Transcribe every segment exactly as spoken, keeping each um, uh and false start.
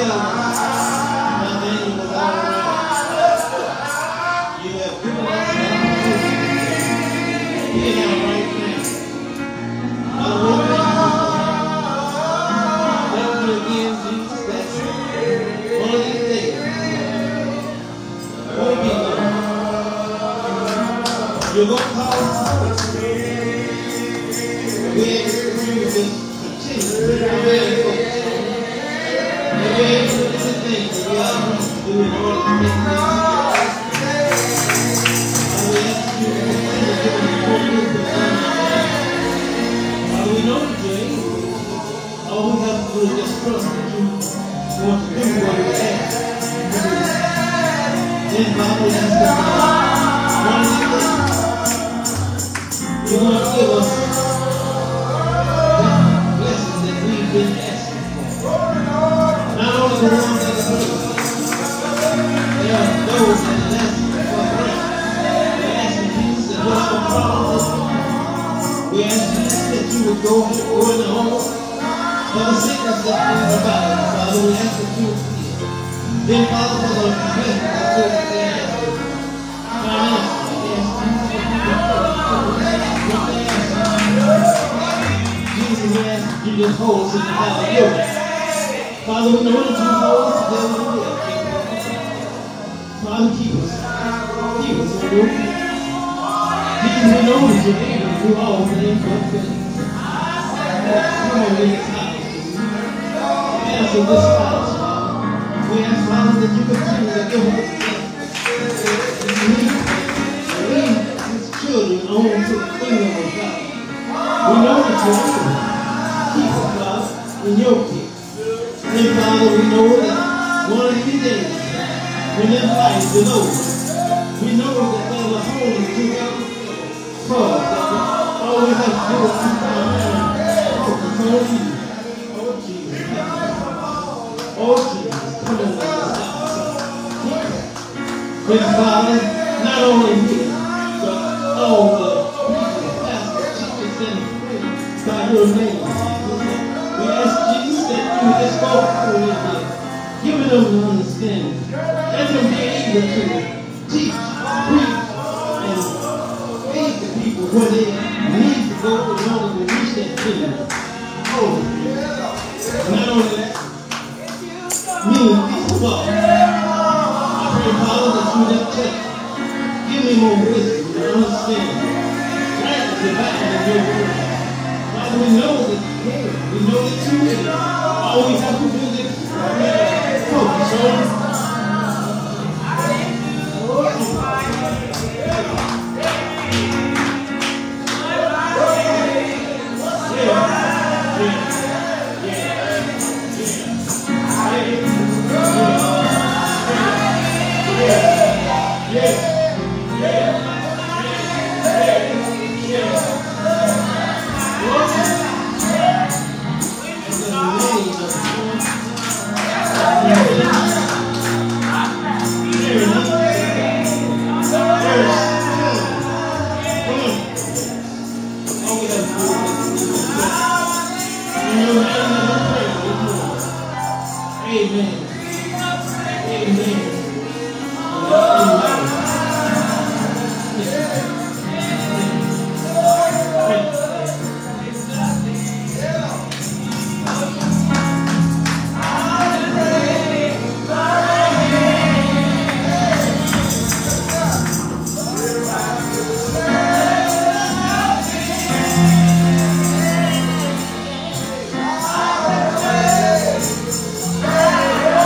You're going to call us. We ask you to continue to prepare folks. And we ask you to do the things that we are going to do in order to make this together. And we ask you to continue to give us the focus to understand. Father, we know that you're able. All we have to do is just trust that you want to do what we ask. Then, Father, we ask that one of these things you're going to give us the blessings that we've been asking for. Not only the ones that are hurt, there are those that are asking for bread. We're asking Jesus that whatever problem is, we ask Jesus that you would go, go in the home for the sickness that we provide. Father, we ask that you would heal. Then, Father, for the blessings that you're asking. Financially, we ask Jesus that you would Jesus, we ask that you just hold us in the power of your hand. Father, we know that you hold us together with your hand. Father, keep us. Keep us on your feet. Jesus, we know that you're able to do all things but fail. Come on in this house. We ask for this house, Father. We ask, Father, that you continue to give us the lead. Lead these children on to the kingdom of God. We know that you're able. Keep us, Father, in your care. And Father, we know that one of these days, when this life is over, we know that there's a hole in two thousand twelve that all we have to do is keep our mind focused on you. Oh, Jesus. Oh, Jesus. Come on, let's stop. And Father, not only me, but all the by your name. We ask Jesus that you would just go through with them, giving them the understanding. Let them be able to teach, preach, and feed the people where they need to go in order to reach that kingdom. Oh, not only that, me and these folks, I pray, Father, that you just take, give me more wisdom and understanding. Grant the divine of your word. We know that you care. We know that you care. All we have to do is focus on Yeah.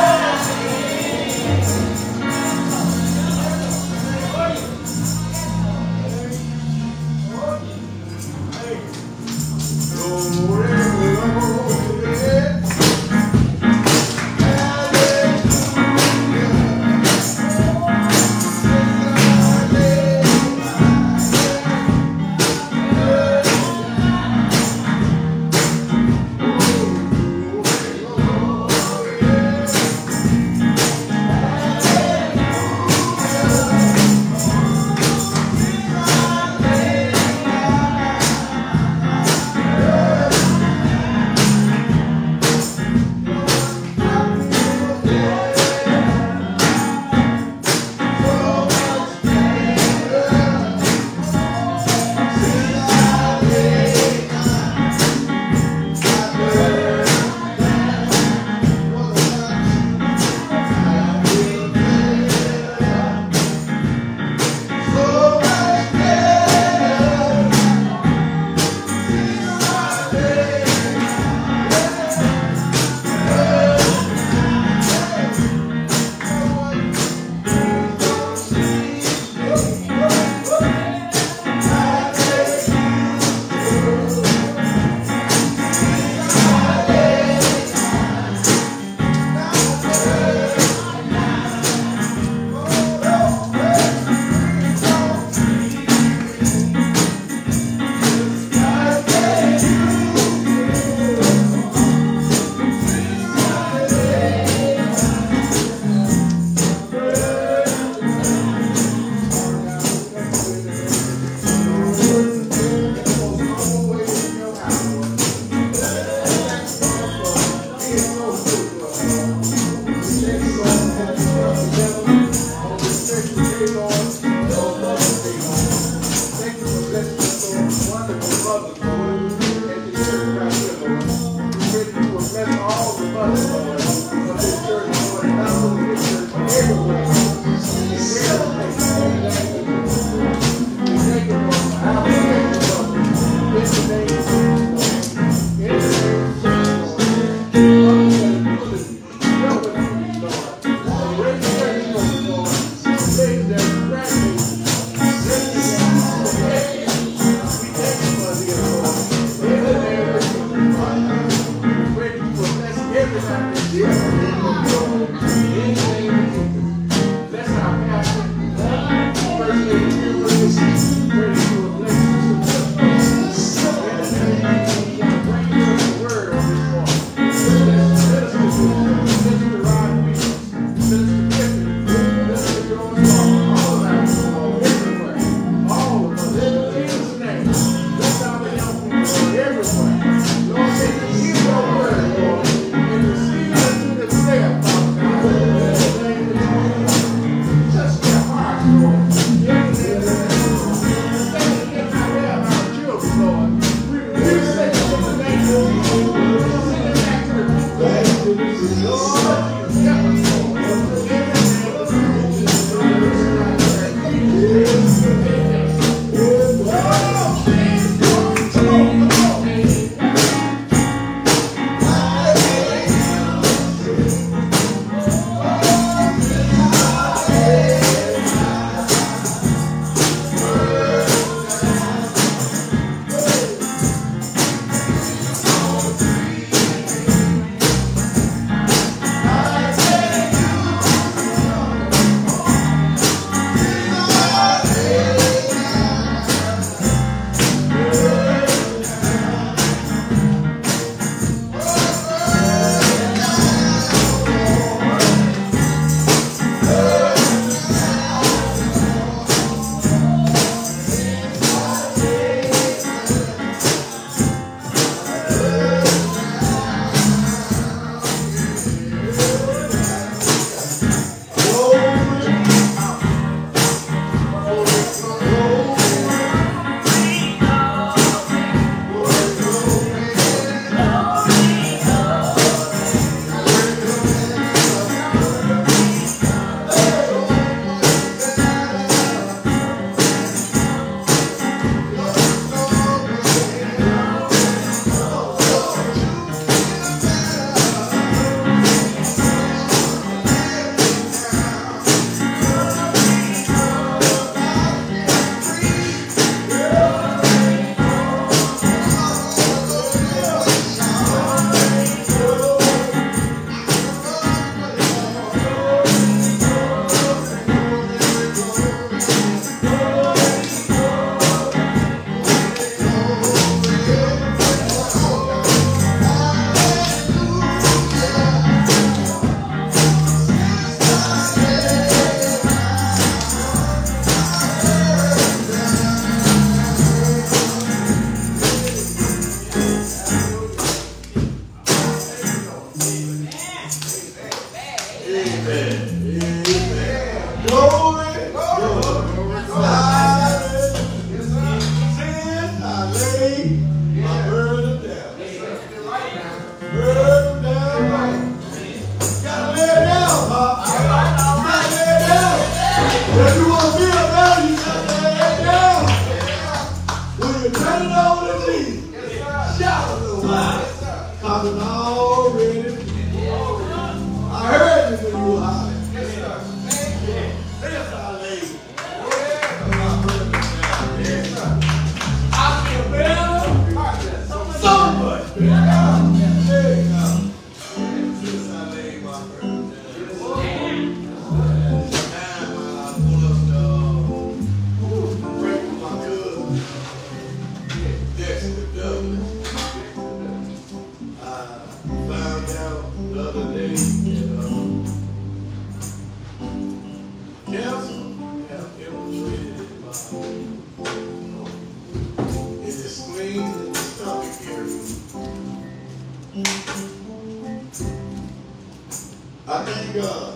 I thank God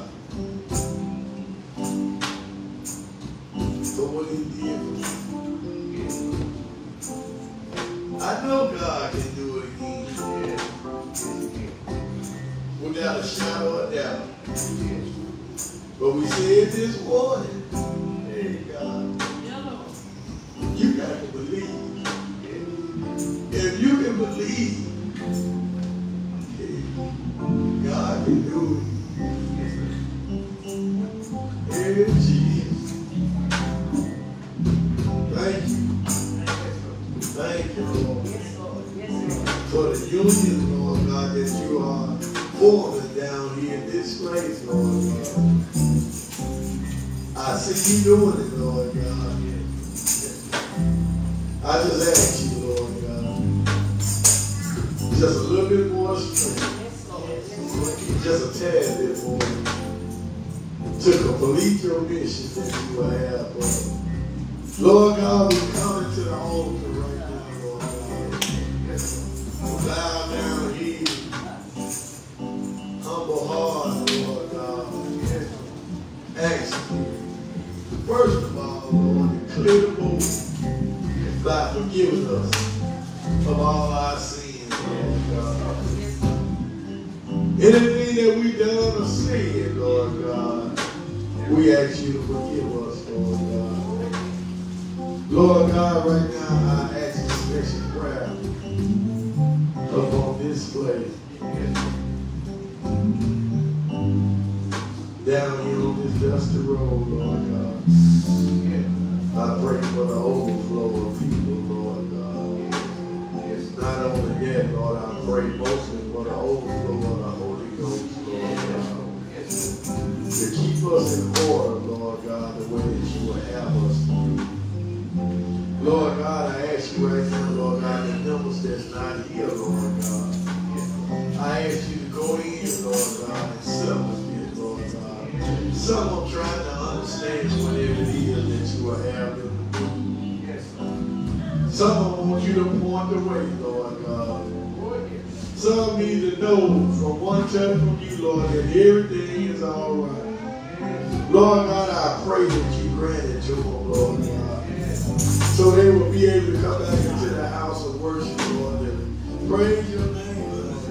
for what He did for me. I know God can do it again. without a shadow of doubt. But we said this morning, hey God, you got to believe. If you can believe, hey, God can do it. Hey, Jesus. Thank you. Thank you, Lord. For the union, Lord God, that you are forming down here in this place, Lord God. I see you doing it, Lord God. I just ask you, Lord God, just a little bit more strength, just a tad bit more, to complete your mission that you will have, Lord. Lord God, we come into the altar right now, Lord God. Bow down here, humble heart, Lord God. Ask you, first of all, Lord, to clear the board by forgiving us of all our sins, Lord God. Anything that we done or said, Lord God, we ask you to forgive us, Lord God. Lord God, right now I ask a special prayer upon this place. Down here on this dusty road, Lord God. I pray for the overflow of people, Lord God. Not only that, Lord, I pray mostly for the overflow of the Holy Ghost, Lord God. To keep us in order, Lord God, the way that you will have us to do. Lord God, I ask you right now, Lord God, the numbers that's not here, Lord God. I ask you to go in, Lord God, and supplicate, Lord God. Some are trying to understand whatever it is that you are having to do. Some want you to point the way, Lord God. Some need to know from one touch from you, Lord, that everything is all right. Lord God, I pray that you grant it to them, Lord God. So they will be able to come back into the house of worship, Lord, and praise your name,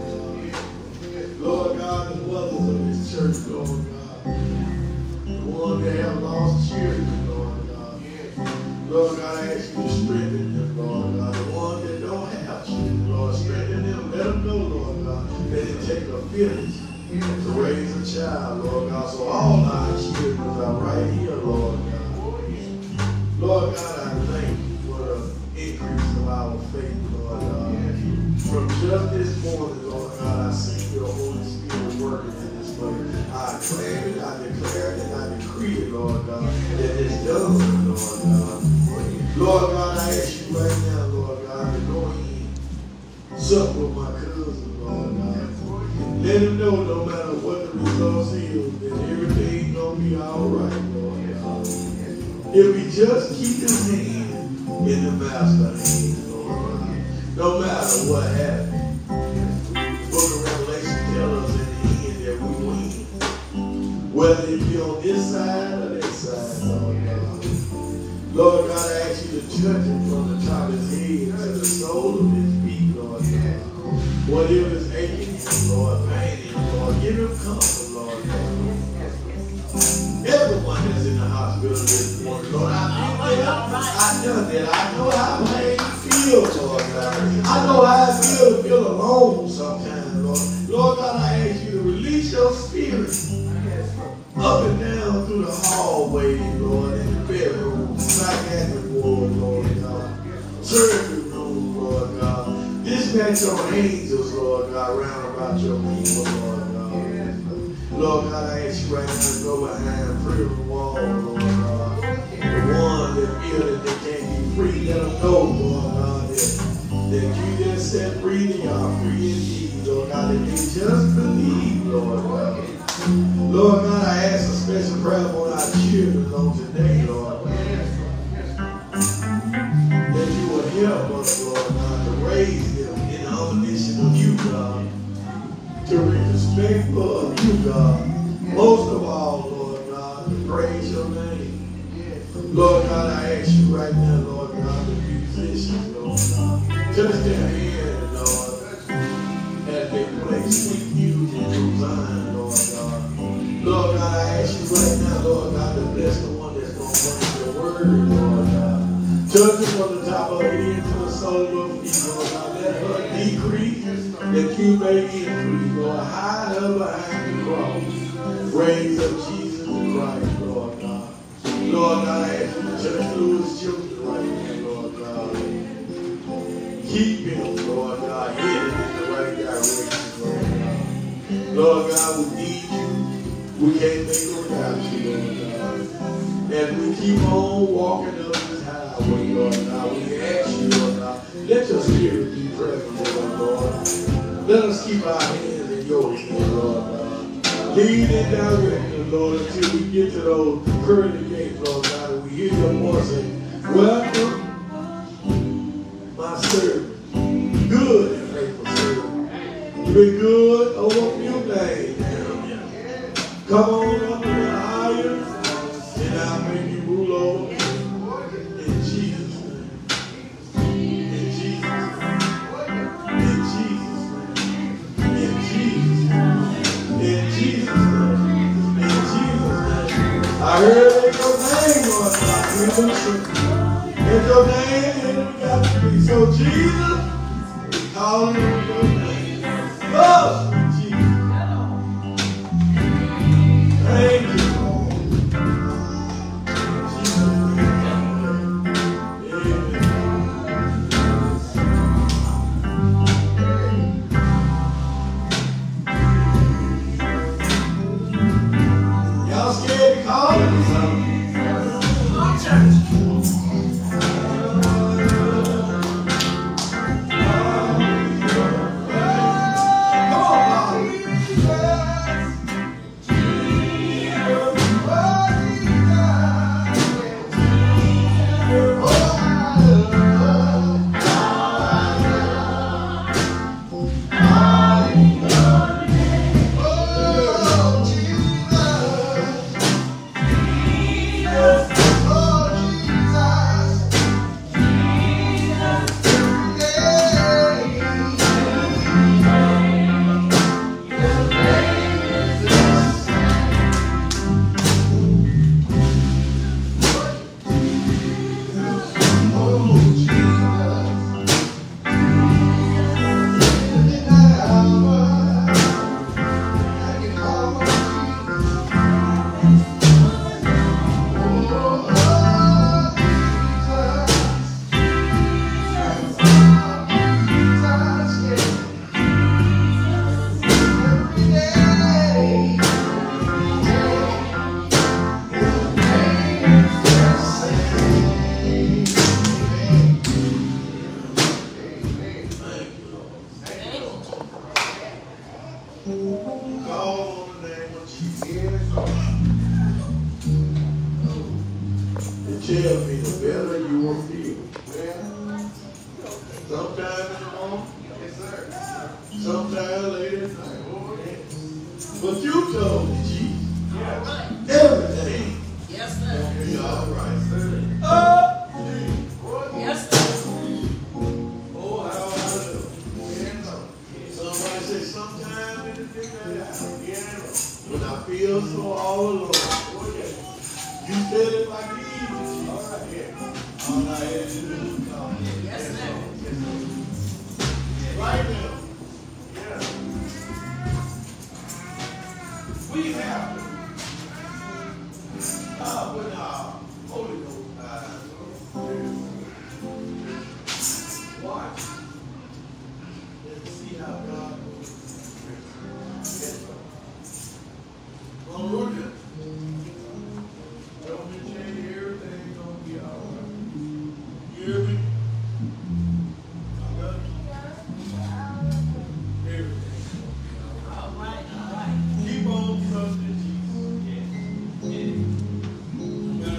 Lord. Lord God, the mothers of this church, Lord God. The ones that have lost children, Lord God. Lord God, I ask you to strengthen them, Lord God. The ones that don't have children, Lord, strengthen them. Let them know, Lord God, that it takes a village to raise a child, Lord God. So all our children are right here, Lord God. Lord God, I thank you for the increase of our faith, Lord God. From just this morning, Lord God, I see your Holy Spirit working in this place. I claim it, I declare it, and I decree it, Lord God, that it's done, Lord God. Lord God, I ask you right now, Lord God, to go in, sup with my cousin, Lord God. Let him know no matter what the results is, that everything's going to be all right, Lord God. If we just keep his hand in the master's hand, Lord God, no matter what happens. Book of Revelation tells us in the end that we win. Whether it be on this side or that side, Lord God. Lord God, I ask you to touch him from the top of his head to the sole of his feet, Lord God. Whatever is aching him, Lord, pain him, Lord, give him comfort, Lord God. Everyone that's in the hospital this morning, Lord, I've been there, I've done that. I know how pain feels, Lord God. I know how it feels to feel alone sometimes, Lord. Lord God, I ask you to release your spirit up and down through the hallway, Lord, in the bedroom, psychiatric ward, Lord God, surgery room, Lord God. Dispatch your angels, Lord God, round about your people, Lord God. Lord God, I ask you right now to go behind prison wall, Lord God. The one that feel that they can't be free, let them know, Lord God, that, that you just set free, they are free indeed, Lord God, that they just believe, Lord God. Lord God, I ask a special prayer for our children on today, Lord God. That you will help us, Lord God, to raise them in the admonition of you, God. To be respectful of you, God. Most of all, Lord God, to praise your name. Lord God, I ask you right now, Lord God, the musicians, Lord God. Touch their hands, Lord, as they play sweet music, bless the one that's going to bring your word, Lord God. Touch her from the top of her head to the sole of her feet, Lord God. Let her decrease that you may increase, Lord. Hide her behind the cross. Raise up Jesus Christ, Lord God. Lord God, I ask you to touch Louis' children right now, Lord God. Keep him, Lord God, headed in the right direction, Lord God. Lord God, we need you. We can't make it without you, Lord God. As we keep on walking up this highway, Lord God, we ask you, Lord God, let your spirit be present, Lord. Let us keep our hands in your hands, Lord God. Lead and direct us, Lord, until we get to those pearly gates, Lord God, and we hear your voice say, welcome, my servant, good and faithful servant. You've been good over a few days. Come on up to the higher, and I'll make you rule over me. In Jesus' name. In Jesus' name. In Jesus' name. In Jesus' name. In Jesus' name. In Jesus' name. I heard in your name, Lord God, in the truth. In your name, in the got to be. So Jesus, we call on your name. Oh! Thank you. Y'all scared to call it or something? Come on, church. Tell me the better you will feel. Well, sometime in the morning, yes, sir. Sometime later at night. Oh, yes. But you told me, Jesus, yes. Everything yes, sir. Will be all right, sir. Oh, yes, sir. Oh, how I love you. Somebody say, sometime in the day, yeah, when I feel so all alone. Oh, yes. You said if I need you. All right, yeah. All I had to do is come. Yes, sir. Right now. Yeah. We have to. Uh, with our Holy Ghost eyes. Watch. And see how God moves. Yes, sir. Gonna work it. Don't be changing everything, gonna be all right. You hear me? I love you. Everything's gonna be all right. All right, all right. Keep on trusting Jesus. Yeah. Yeah.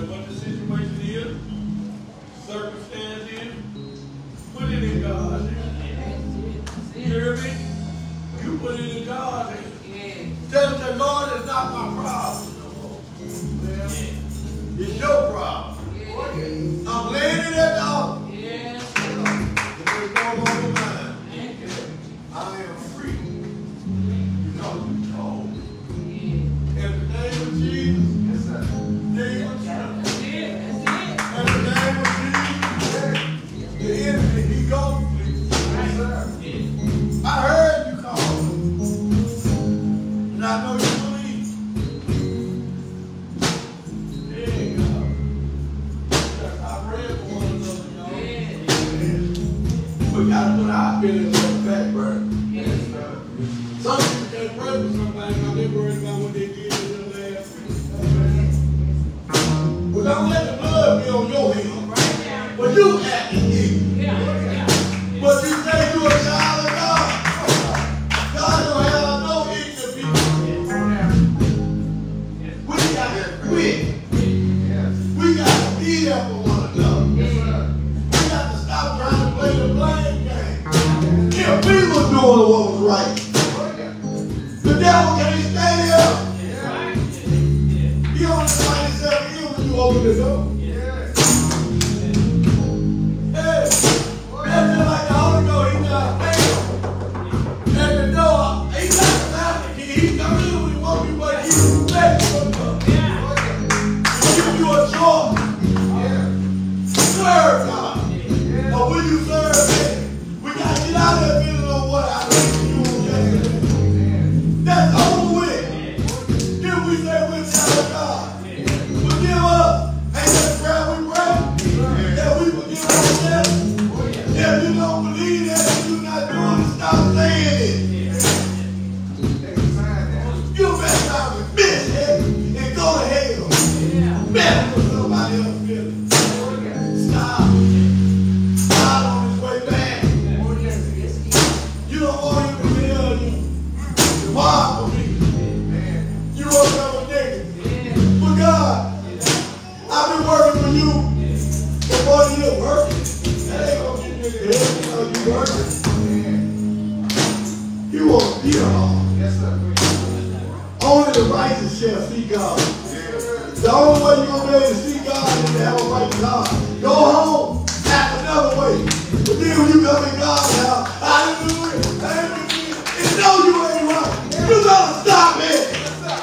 And I know you believe. Yeah, God. I read for one another, y'all. Yeah. We got to put our feelings on the back burner. Yes, sir. Some people can't pray for somebody because they're worried about what they did in the last week. Well, don't let the blood be on your head. But you acting evil. But you say you're a child of God. God don't have no ignorant people. We got to quit. We got to be there for one another. We got to stop trying to play the blame game. If we were doing what was right, the devil can't stay there. He only find himself here when you open the door. Hey, that's just like the Holy Ghost. He's not fail. At the door, he's not the master key. He come in when he wants you, but he's ready for you. He'll give you a choice. Serve God. Or will you serve him? We got to get out of there feeling on what I think you on yesterday. That's over with. Then we say we're child of God. Forgive us. Ain't that prayer we pray? That we forgive ourselves. If you don't believe that, you're not doing it, stop saying it. You better not be bitch heaven and go to hell. Better for somebody else feeling. Stop. God on his way back. You don't want him to tell you. Depart from me. You won't have a nigga. But God, I've been working for you for forty years working. That ain't gonna get nigga head because you working. You won't be hard. Yes, sir. Only the righteous shall see God. The only way you're gonna be able to see God is to have a right God. Go home, act another way. But then when you come in God's house, hallelujah, hallelujah, and know you ain't right. You gotta stop it.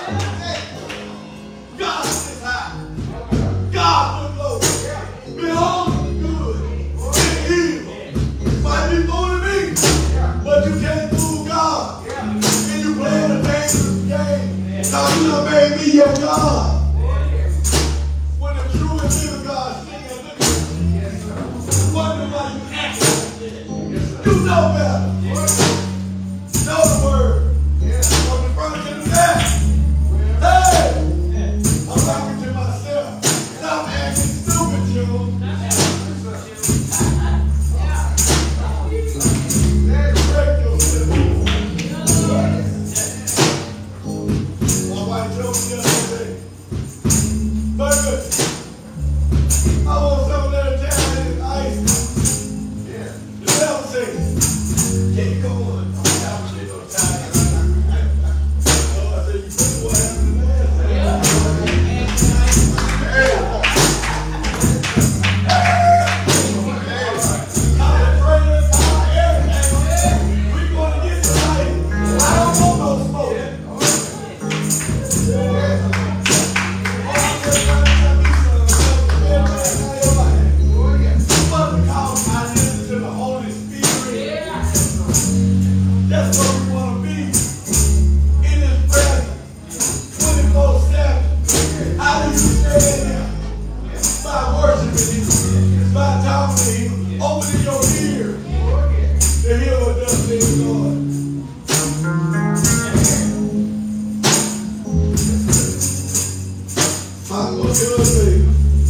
God is high. God is low. Behold the good and evil. Might be fooling me, but you can't fool God. And you playing a dangerous game. Now you done made me your God. When the true and living God sing and look at you, wonder why you act like that. You know better. Know the word. From the front to the back. Hey! I'm talking to myself. Stop acting stupid, you. Break yourself. My wife told me yesterday, Burger, I want some of that Italian ice. The devil said, keep going. I was getting no time. So I said, you see what happened to that? I'm afraid of God, everything. We're going to get tonight. I don't want no smoke. That's what we want to be. In his presence. twenty-four seven. How do you stay in there? By worshiping him. By talking to him. Opening your ears to hear what thus says the Lord. I'm going to get us a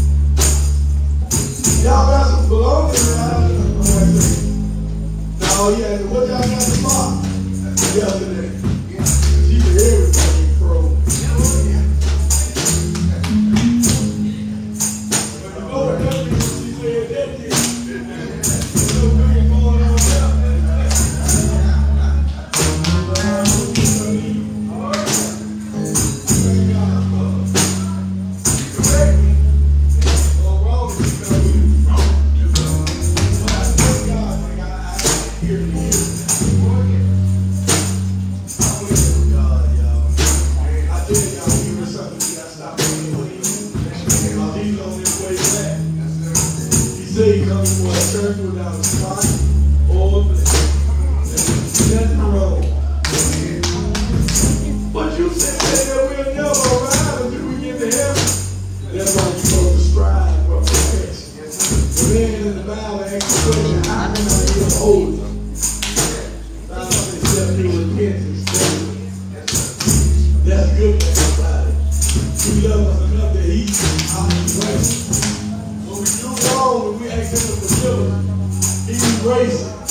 y'all got some belongings around. Oh yeah, what y'all got the box yesterday? She did everything pro. But you know what that means? She said that did. There's no thing going on there. Thank God for correct me. Or wrong because we wrong. But I thank God when I got here to hear that. I'm with God, y'all. I tell y'all, we were something we got to stop doing with him. Because he's on his way back. He said he comes for a church without a spot or a blemish. That's the road. But you say that we'll never arrive until we get to heaven. That's why you're supposed to strive for perfection. The man in the Bible asked the question, how can I live holy? The Bible says, except through repentance. That's good for everybody. He loves us enough that he's out of grace. When we do wrong, when we ask him to forgive us, he embraces it.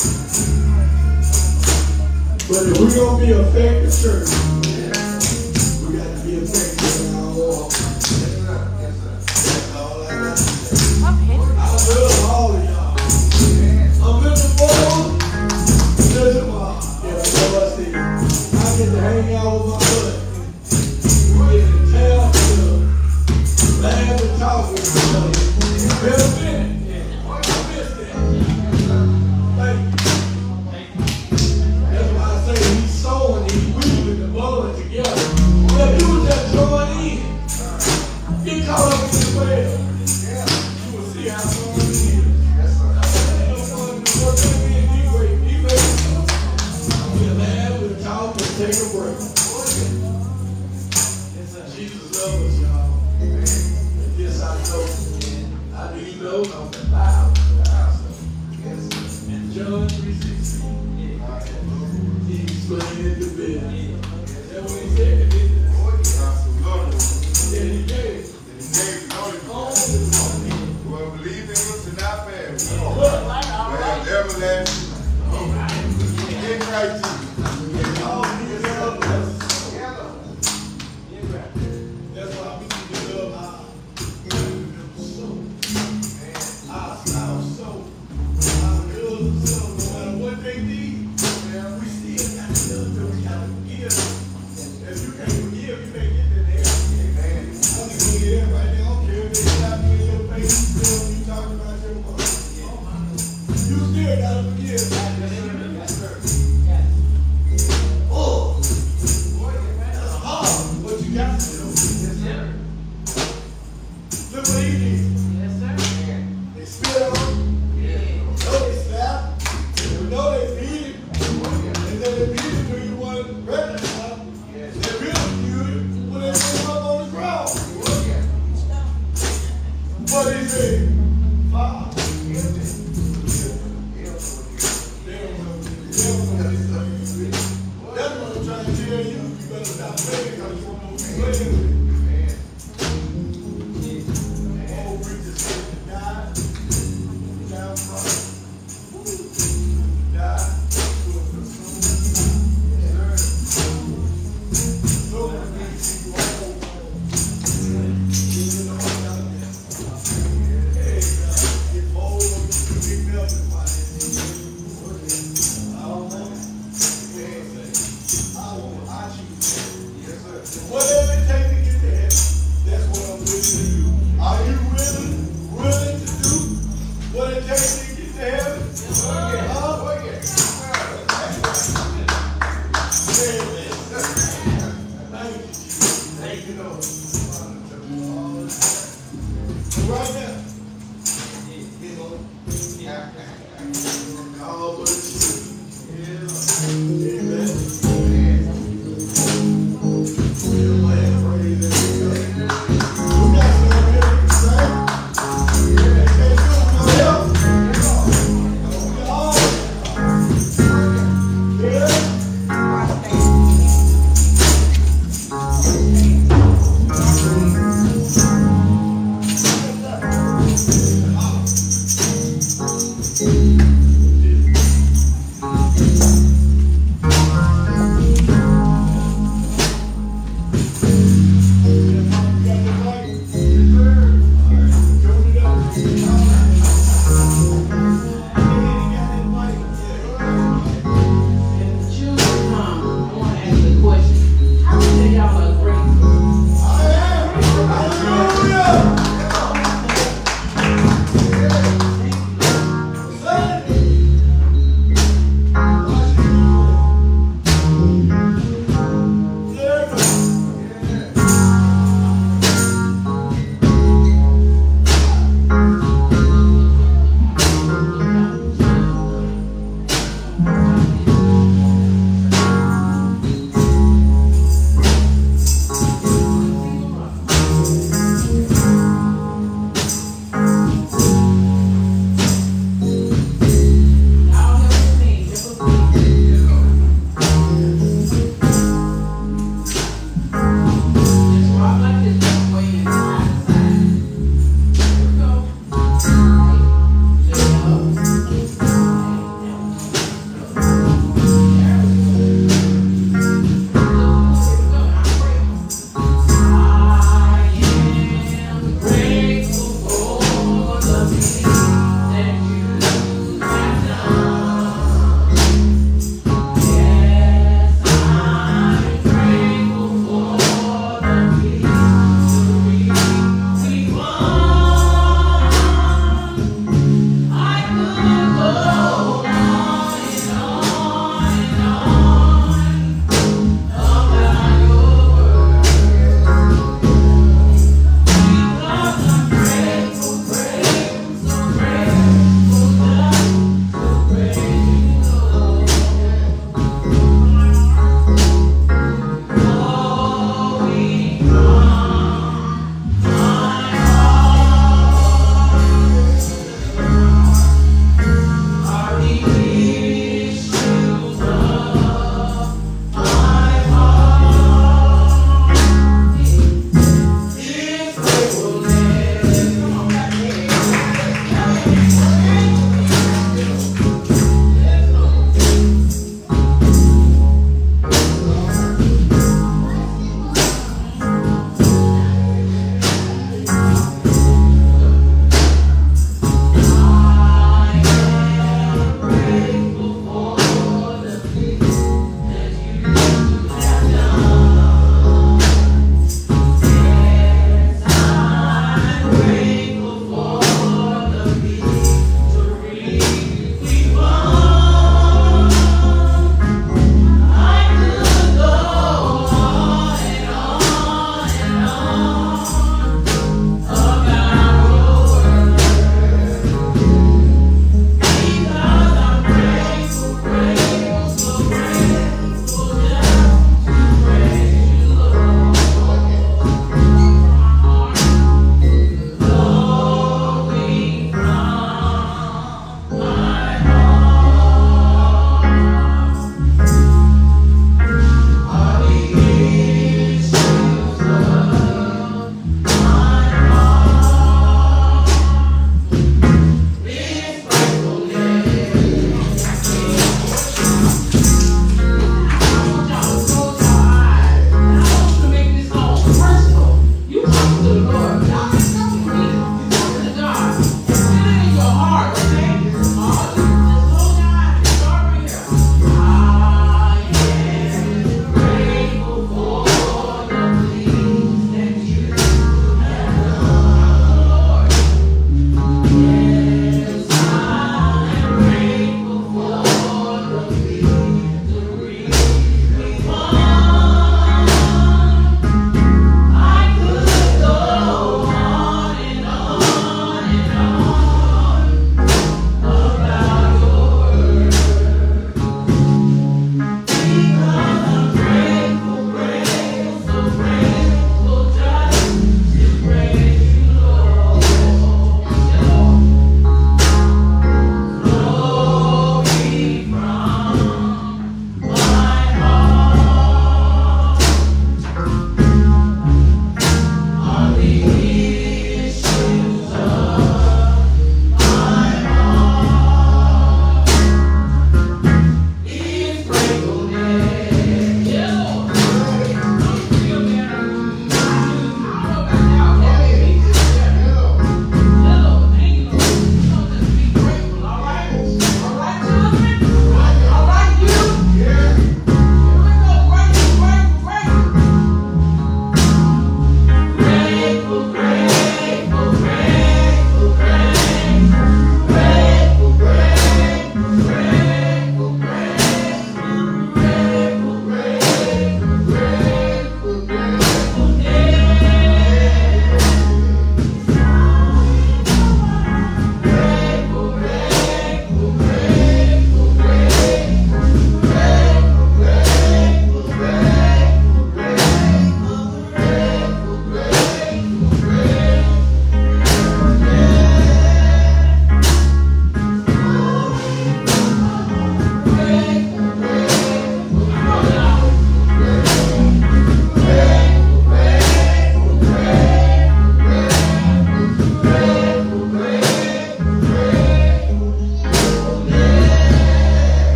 But if we're going to be an effective church, we got to be effective in our walk. That's all I got to say. I love all of y'all. I'm looking forward to tomorrow. Yeah, the Lord said, I get to hang out with my buddy. We get to tell stuff, laugh and talk with each other. Been a minute. I missed that. Thank you. That's why I say he's sowing, he's weaving the bowling together. If you would just join in, get caught up in the well, you will see how fun it is. We'll laugh, we'll talk, we'll take a break. Jesus loves us, y'all. And this I know. I do know I'm the Bible. And John three sixteen. He explained it to bed. That's what he said. Yeah, he gave. Well, believe in us and not fail. We have everlasting in Christ Jesus. All these love us. That's why we need to love our soul. Our spouse soul. Our girls soul. No matter what they need, we still got to love them. We got to forgive. If you can't forgive, you can't get to there. I'm just going to get that right now. I don't care if they slap you in your face. Still, you talking about your mother. You still got to forgive. Oh, that's hard. What you got to do. Look what he did. Yes, sir. They spit on him. They know they slapped. They know they beat him. And then they beat him till you want to recognize him. They ridiculed him when they put him up on the ground. But he said, Father, that's what I'm trying to tell you. You better stop playing because you won't be playing with it. Oh, preacher said to die. Down front. Die. So that means you all you know what I'm saying. Hey, God, get bold on the big melting pot. I don't know. I want I choose. Yes, sir. Whatever it takes to get to heaven, that's what I'm willing to do. Are you willing, willing to do what it takes to get to heaven? Yes, sir. Huh? Oh, yes. Thank you, Jesus. Thank you, Lord. Right now. God bless you. Amen. Yeah.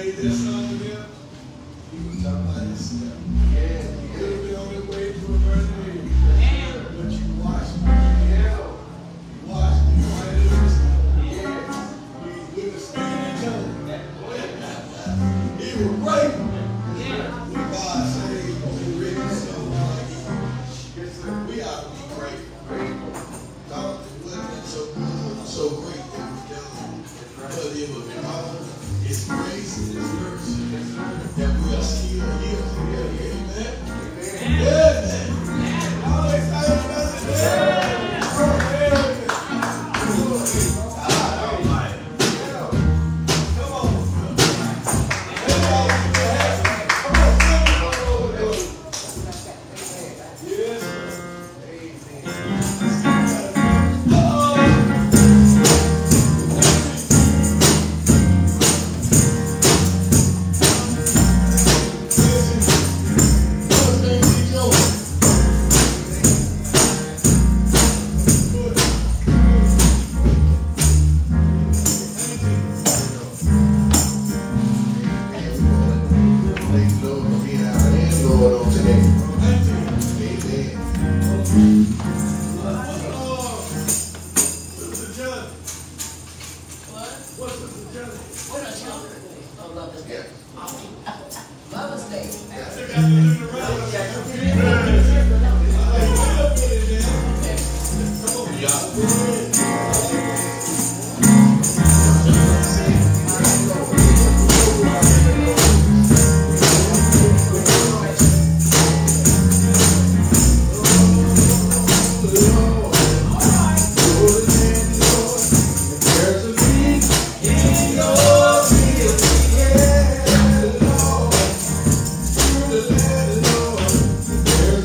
made that song there, he was talking about himself. Yeah, he could have been on his way to a birthday. But you watched me. Yeah. You watched me fight it himself. Yeah. He wouldn't have stayed in tongue. He was grateful. Yeah. When God saved him, he really so yes, sir. We ought to be grateful. Grateful. God wasn't so good, so great that we done. But it was because His grace and His mercy that we are still here. Amen. Amen. Amen. All excited about it. Yeah. God Almighty. Come on. Everybody give me a hand. Come on. Yes, sir. Yeah.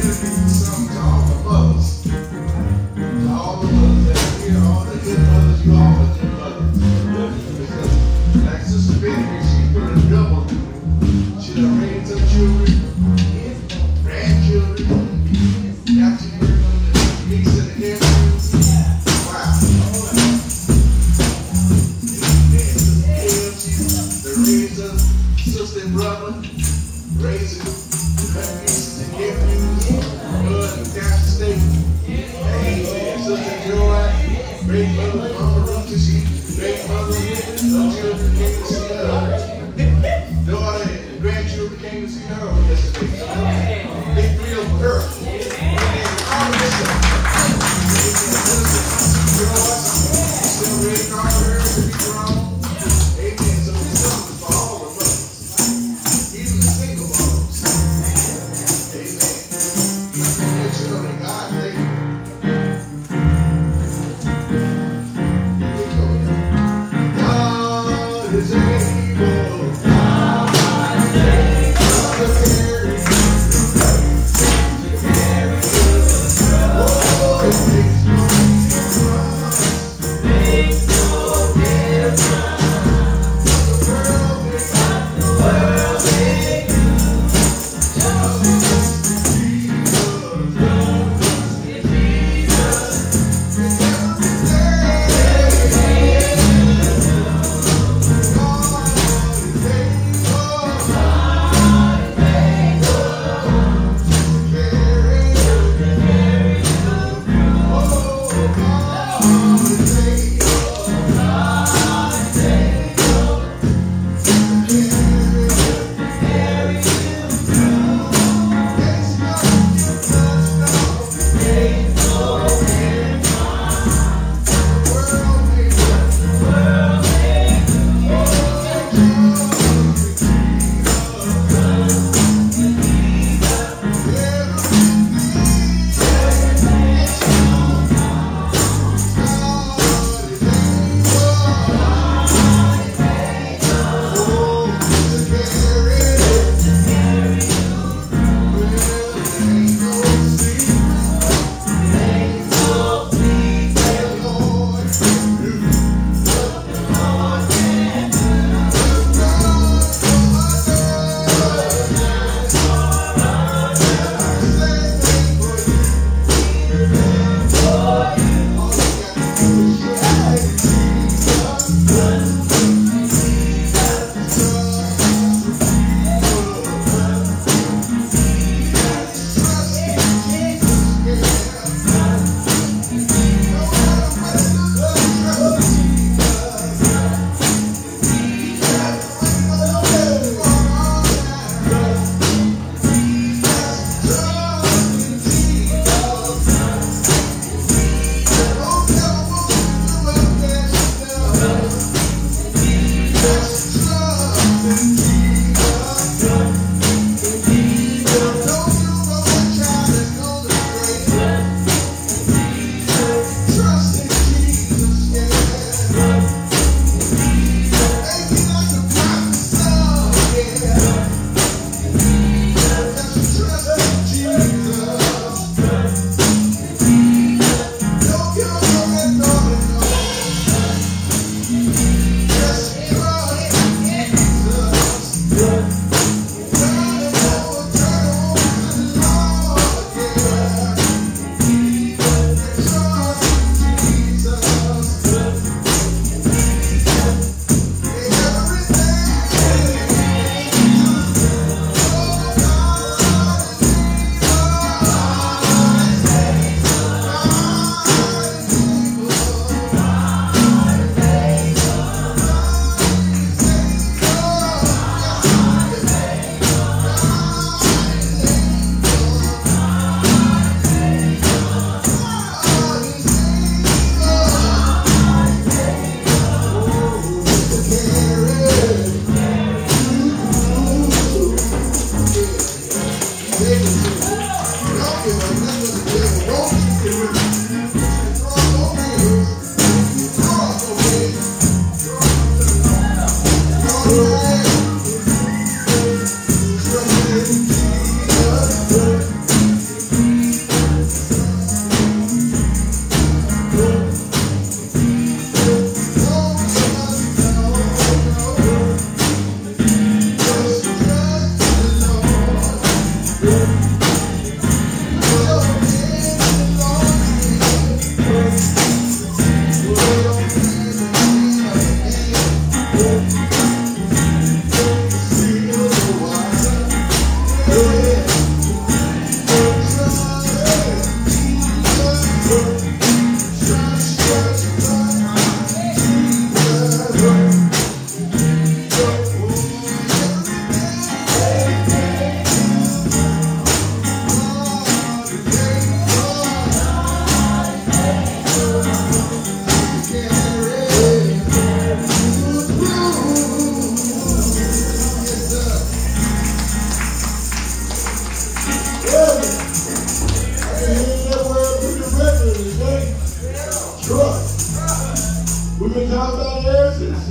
dedicate this song to all the mothers. To all the mothers that are here, all the good mothers, you all are good mothers. Because, like Sister Betty, she put a double. She done raised her children, grandchildren, got to hear them, the niece and the nephews. Wow. They raised her sister and brother, raising her nieces and nephews, blood and Catholic State. Amen. Sister Joy, great mother, Mama Ruth, she great mother, her children came to see her. Daughter and grandchildren came to see her on yesterday. Big deal for her. And all of this stuff. Still ready to call her to be wrong. Amen. So this song is for all of us. Even the single mothers. Amen. Make sure that God thank you. Here we go. God is able.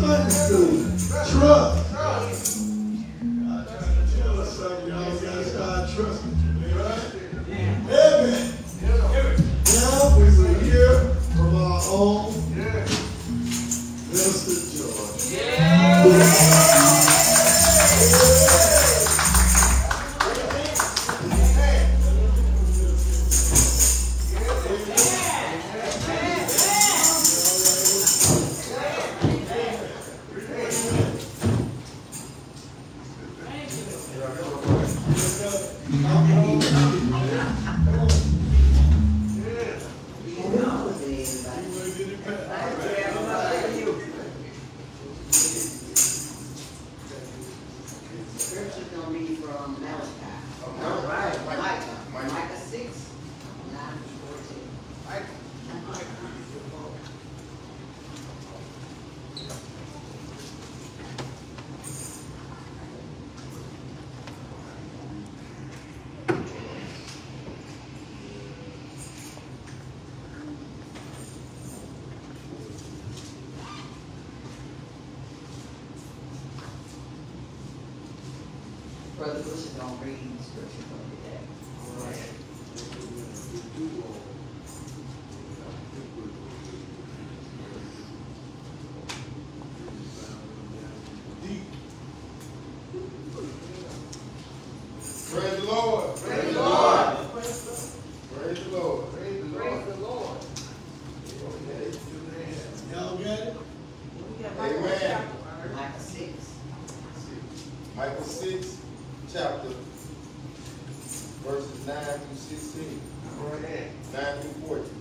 Sunday school. Trust. I'm trying to tell us something. Y'all gotta start trusting. Amen. Now we will hear from our own Minister George. Brother Bush is going to read the scripture for today. All right. Praise the Lord. Praise the Lord. Praise the Lord. Praise the Lord. Y'all got it? Amen. Micah six. Micah six, chapter, verses nine through sixteen. nine through fourteen.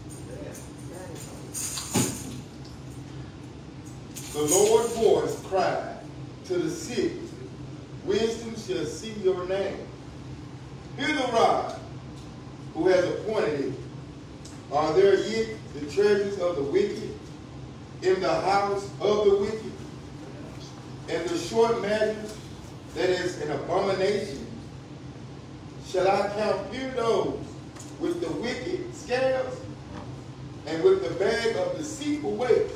The Lord's voice cried to the city, wisdom shall see your name. Hear the rod who has appointed it. Are there yet the treasures of the wicked in the house of the wicked? And the short measures that is an abomination? Shall I count here those with the wicked scales and with the bag of deceitful weights?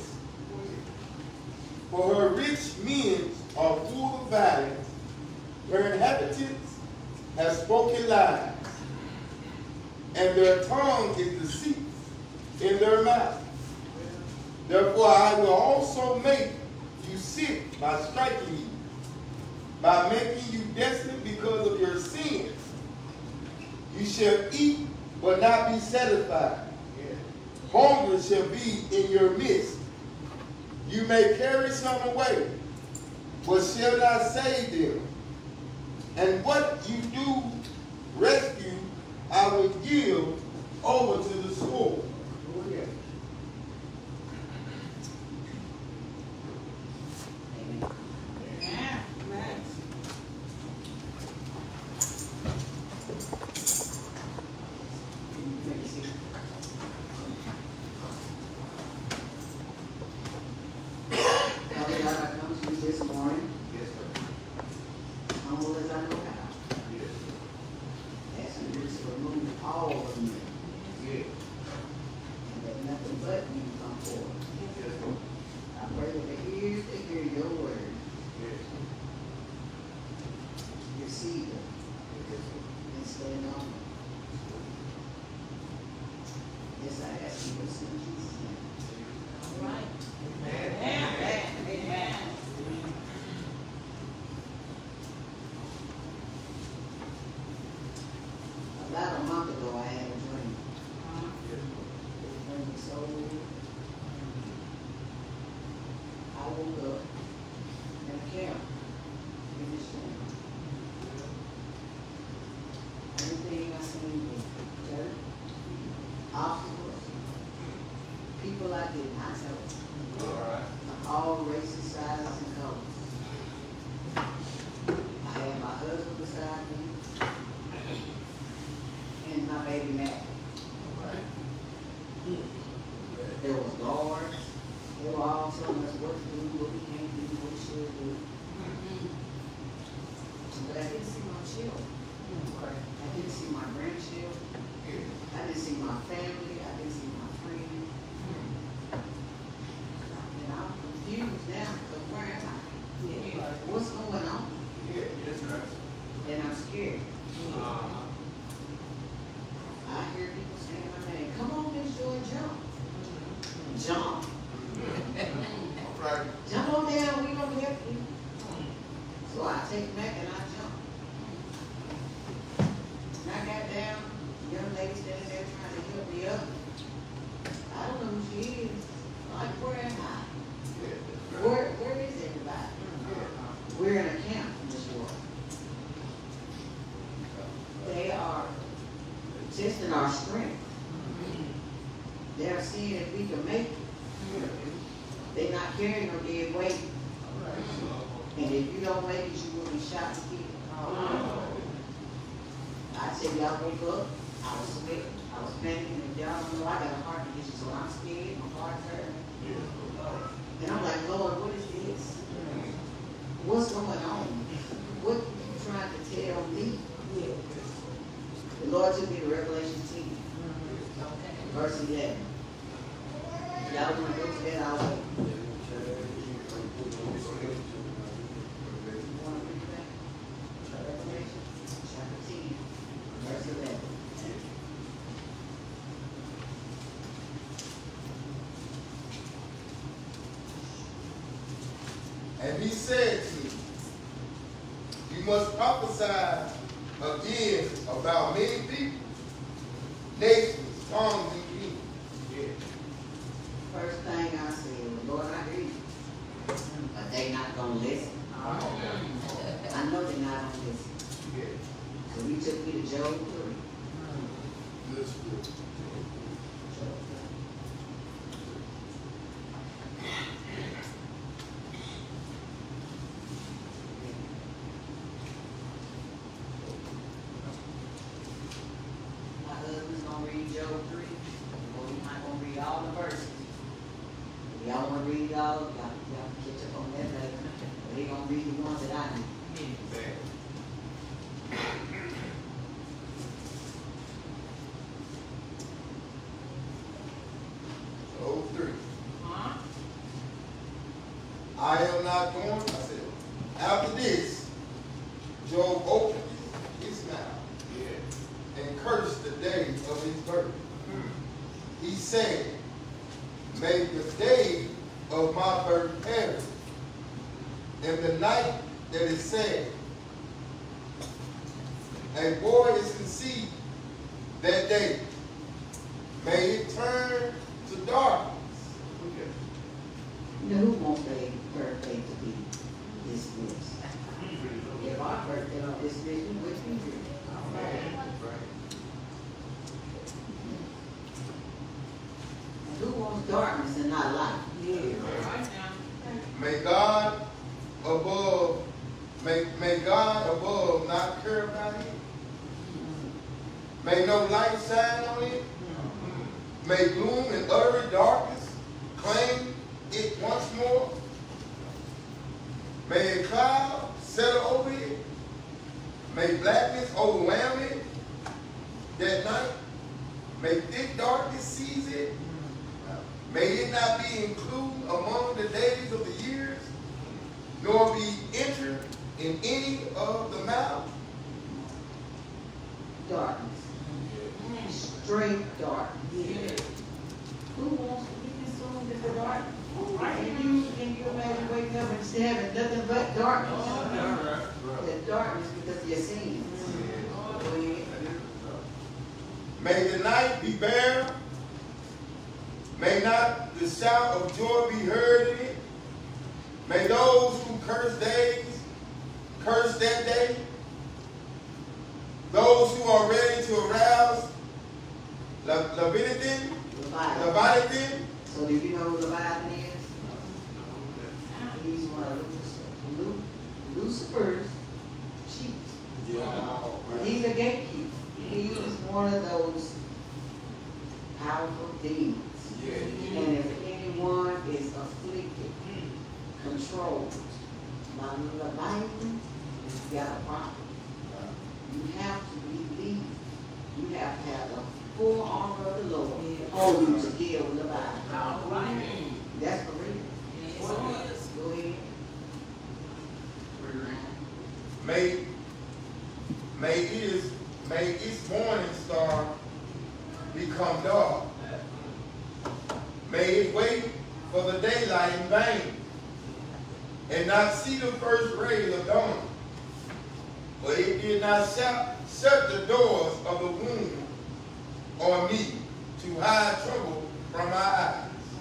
For her rich men are full of violence, her inhabitants have spoken lies, and their tongue is deceit in their mouth. Therefore I will also make you sick by striking you, by making you desolate because of your sins. You shall eat but not be satisfied. Hunger shall be in your midst. You may carry some away, but shall not save them. And what you do rescue, I will give over to the sword. This morning, yes, sir. Humble as I know how. Yes. Asking you to remove all of me. Yeah. what's going on? Yeah, yes, sir. And I'm scared. I hear people saying my name. Come on, Miss Joy, jump. Jump. All right. Jump on down, we gonna help you. So I take back and I jump. And I got down, young lady standing there trying to help me up. I don't know who she is. Like, where am I? Where, where is everybody? We're in a camp in this world. They are testing our strength. They're seeing if we can make it. They're not carrying no dead weight. And if you don't make it, you will be shot and killed. I tell you, I woke up, I was sweating, I was panicking, and y'all don't know I got a heart condition, so I'm scared, my heart's hurting. And I'm like, Lord, what is this? What's going on? What are you trying to tell me? The Lord took me to Revelation ten, verse eleven. Y'all want to go to that? I'll wait. You want to read that? Revelation chapter ten, verse eleven. And he said to me, you must prophesy again about many people, nations, tongues, and kingdoms. Yeah. First thing I said, Lord, I hear you. But they not going to listen. I know they're not going to listen. Yeah. So he took me to Job three. That's good. My husband's going to read Job three. Well, he's not going to read all the verses. If y'all want to read it all, y'all y'all can catch up on that later. But he's going to read the ones that I need. Oh, three. I am not going, I said, after this, Job opened his mouth and cursed the day of his birth. He said, may the day of my birth perish, and the night that is sad. A boy is conceived that day. May it turn to darkness. You know who wants their birthday to be dismissed? If our birthday is dismissed, we would be here. And who wants darkness and not light? May God above, may, may God above not care about it. May no light shine on it. May gloom and utter darkness claim it once more. May a cloud settle over it. May blackness overwhelm it that night. May thick darkness seize it. May it not be included among the days of the years, nor be entered in any of the mouth. Darkness. Straight darkness. Who wants to be consumed in the darkness? And you, can you imagine waking up and just having nothing but darkness? The darkness because of your sins. Go ahead. May the night be bare. May not the shout of joy be heard in it. May those who curse days curse that day. Those who are ready to arouse Le- Leviathan, Leviathan. Leviathan. So do you know who Leviathan is? He's one of Lucifer, Lucifer's chiefs. He's a gatekeeper. He is one of those powerful demons. And if anyone is afflicted, controlled by Leviathan, you got a problem. You have to believe. You have to have the full armor of the Lord on you to deal with Leviathan. That's for real. Go ahead. May, may, its, may its morning star become dark. May it wait for the daylight in vain, and not see the first ray of dawn. For it did not shut, shut the doors of the womb on me to hide trouble from my eyes.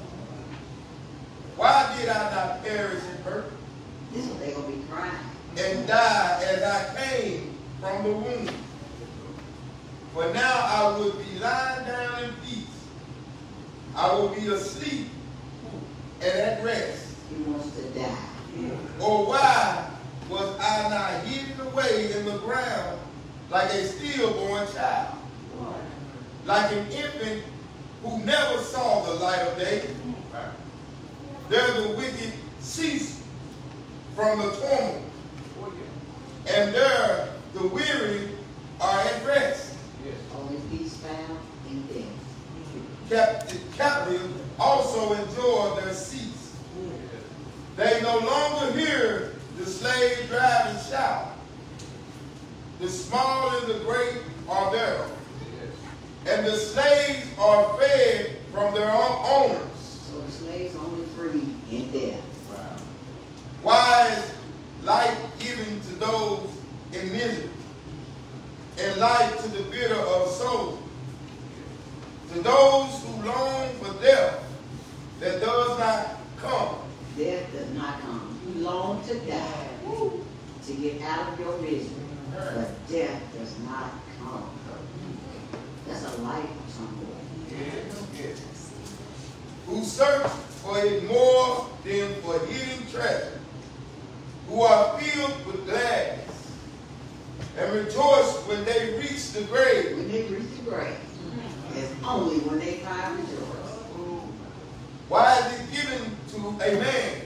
Why did I not perish in birth? This is what they're going to be crying. And die as I came from the womb. For now I would be lying down in peace. I will be asleep and at rest. He wants to die. Or why was I not hidden away in the ground like a stillborn child? Like an infant who never saw the light of day. There the wicked cease from the torment, and there the weary are at rest. Only peace found in death. Captive, captive also enjoy their seats. They no longer hear the slave drive and shout. The small and the great are there, and the slaves are fed from their own owners. So the slaves only free in death. Why is life given to those in misery, and life to the bitter of soul? To those who long for death that does not come. Death does not come. You long to die to get out of your misery, but death does not come. That's a life of someone. Yes, yes. Who search for it more than for hidden treasure, who are filled with gladness, and rejoice when they reach the grave. When they reach the grave, it's only when they find rejoice. Why is it given to a man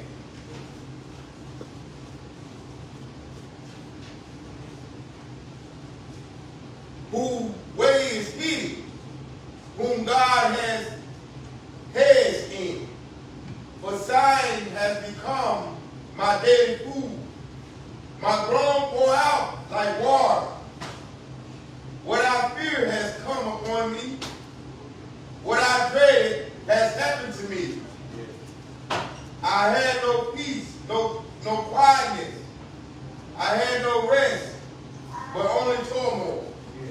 whose way is hidden, whom God has hedged in? For sighing has become my daily food. My groan pour out like water. What I fear has come upon me. What I dreaded has happened to me. I had no peace, no, no quietness. I had no rest, but only turmoil.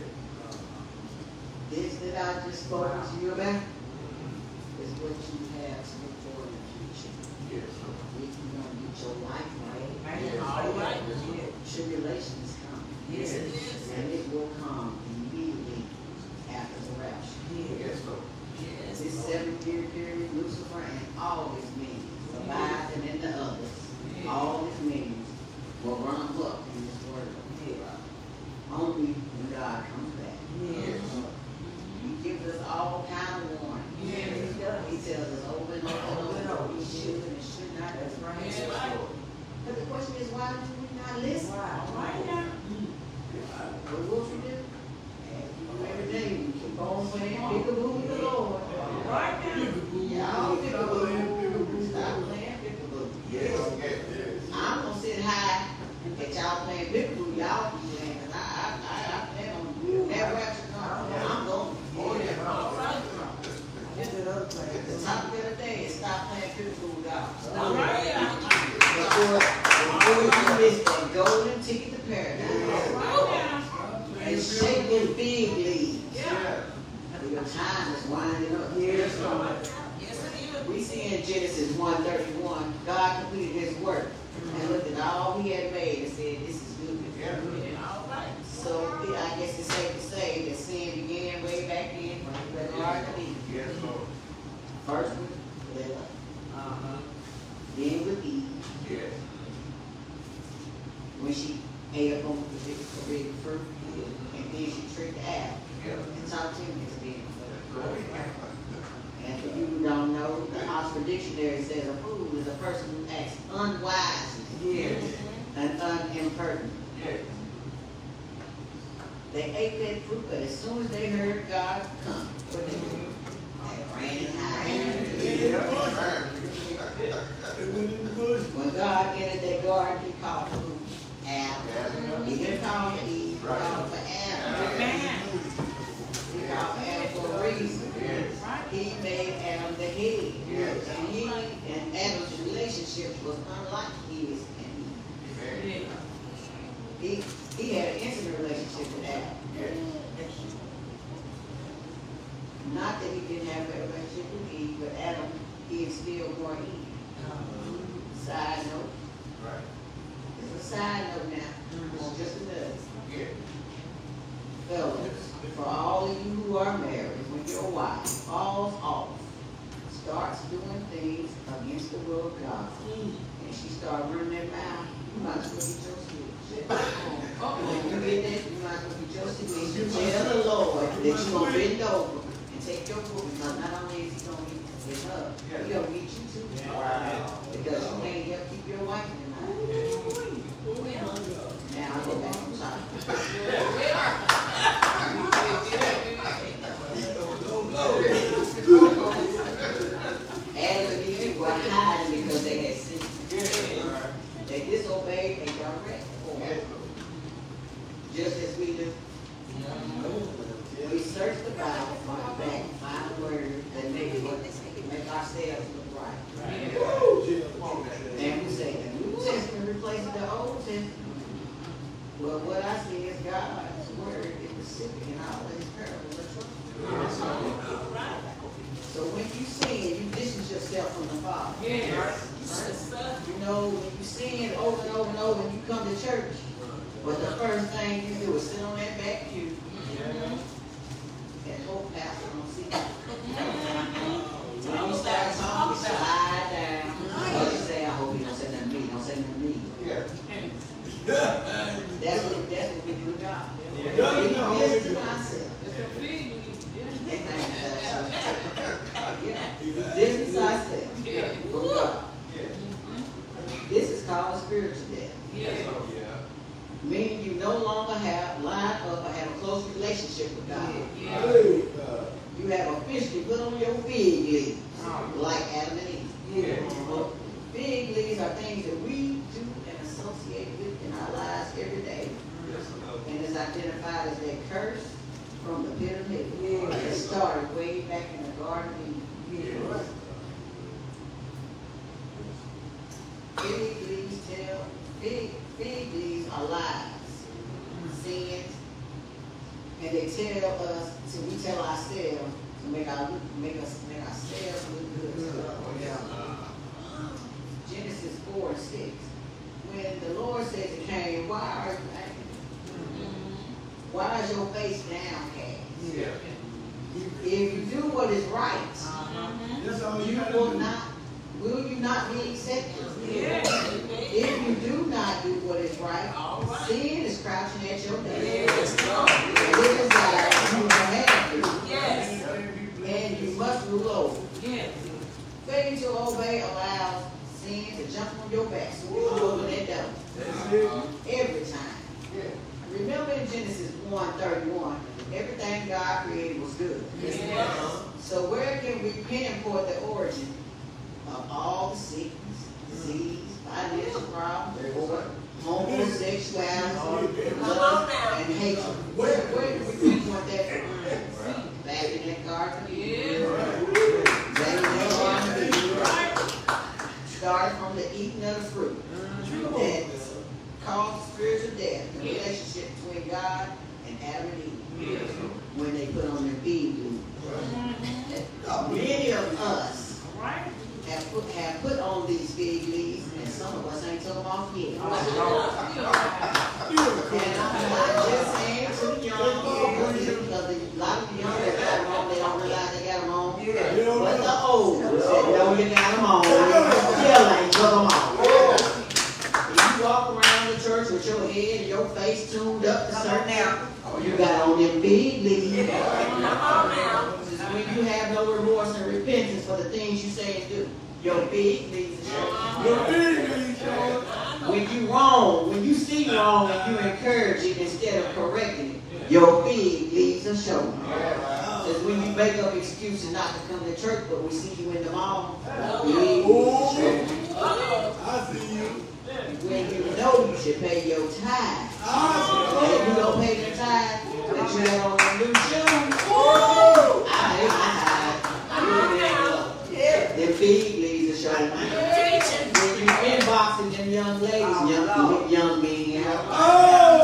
This that I just spoke to you about is what you have to look for in the future. Yes. If you're going to get your life right, Yes. all right. Tribulations come. Yes. And it will come immediately after the rapture. Yes, Lord. This seven-year period, Lucifer and all his minions, Leviathan and the others, all his minions will run up in this world. Only when God comes back. Yes. He gives us all kind of warning. He tells us over and over and over, we should and should not. That's right. But the question is, why do we not listen? Why? But what we do? Every day we keep on playing peekaboo with the Lord. Right now. Y'all peekaboo. Stop playing peekaboo. Yes, yes, yes. I'm going to sit high at y'all playing peekaboo. Y'all be playing. Cause I, I, I, I plan on that rapture come. I'm going to go there. The topic of the day is stop playing peekaboo with y'all. Stop. Before, before you miss that golden ticket to paradise. And shaking big leagues. Yeah. Your time is winding up. Years from we see in Genesis one thirty-one, God completed his work and looked at all he had made and said, this is good. Yeah. So I guess it's safe to say that sin began way back then when the Garden of Eden. Yes, Lord. First with Eva, uh-huh. Then with Eve, Yes. when she ate up on the forbidden fruit, and then she tricked Adam Yeah. and talked him into being a fool. And for you who don't know, the Oxford Dictionary says a fool is a person who acts unwisely Yes. and unimpertinent. Yes. They ate that fruit, but as soon as they heard God come, what did they do? They ran and hid. When God entered that garden, he called who? Adam. He, he had an intimate relationship with Adam. Not that he didn't have a relationship with Eve, but Adam, he instilled more Eve. Side note. Right. It's a side note now. It's just another. Yeah. Fellas, for all of you who are married, when your wife falls off, starts doing things against the will of God, and she starts running that mouth, you might as well get your switch. When you get that, you might as well get your switch. You tell the Lord that you're going to bend over and take your book, because not only is he going to get her, he's going to get you too. Wow. Because you can't help keep your wife in the night. Now I go back to time. Adam and Eve were hiding because they had sinned. They disobeyed a direct order. Just as we do. We search the Bible, find back, find words that make, make ourselves look right. And we say the New Testament replaces the Old Testament. Well, what I see is God's word is specific in all of his parables of truth. So when you sin, you distance yourself from the Father. Yes. Right? You know, when you sin over and over and over, when you come to church, but the first thing you do is sit on that back pew and hope pastor don't see you. When you start talking, you slide down. Or you say, I hope you don't say nothing to me. Don't say nothing to me. Yeah. That's what, that's what we do with God. We listen to ourselves. Yeah. This is ourselves. From God. This is called spiritual death. Yeah. Meaning you no longer have line up or have a close relationship with God. You have officially put on your fig leaves, like Adam and Eve. Yeah. Fig leaves are things that we do and associate with in our lives every day. And is identified as that curse from the pit of hell. It started way back in the Garden of Eden. Fig leaves tell, fig, fig leaves are lies, sins, and they tell us, so we tell ourselves to make our make us make ourselves look good. Genesis four and six. When the Lord said to Cain, why are you angry? Why is your face downcast? Yeah. If you do what is right, you will not, will you not be accepted? If you do not do what is right, sin is crouching at your door. And it desires you to have you. And you must rule over. Failing to obey allows sin to jump on your back. So you open that door. Every time. Remember in Genesis one thirty-one, everything God created was good. So where can we pinpoint the origin of all the sickness, disease, financial problems, war, homosexuality, love, and hatred? Where, where do we pinpoint that from? Back in that garden of Eden. Back in that garden of Eden. Started from the eating of the fruit. That caused spiritual death, the relationship between God and Adam and Eve, when they put on their fig leaves. Many of us have put, have put on these fig leaves, and some of us ain't took them off yet. And I'm not just saying to the young people, because a lot of the young that got them on, they don't realize they got them on. But the old ones that know you got them on, still ain't put them on. You walk around the church with your head and your face tuned up to certain out. You got on them big leaves. When you have no remorse and repentance for the things you say and do, your big leaves are showing. Your big leaves showing. When you wrong, when you see wrong and you encourage it instead of correcting it, your big leaves are showing. Because when you make up excuses not to come to church, but we see you in the mall, your big leaves are showing. I see you. When you know you should pay your tithe, and if you don't pay your tithe, that you have on the new shoes, I pay my tithe. Them big leaves are showing. When you inboxing them young ladies, young, young men,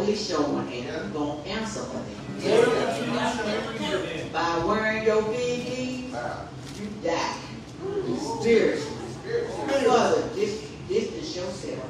clearly showing, and you're going to answer for them. By wearing your big E's, you die. Spiritually. Further, dis distance yourself.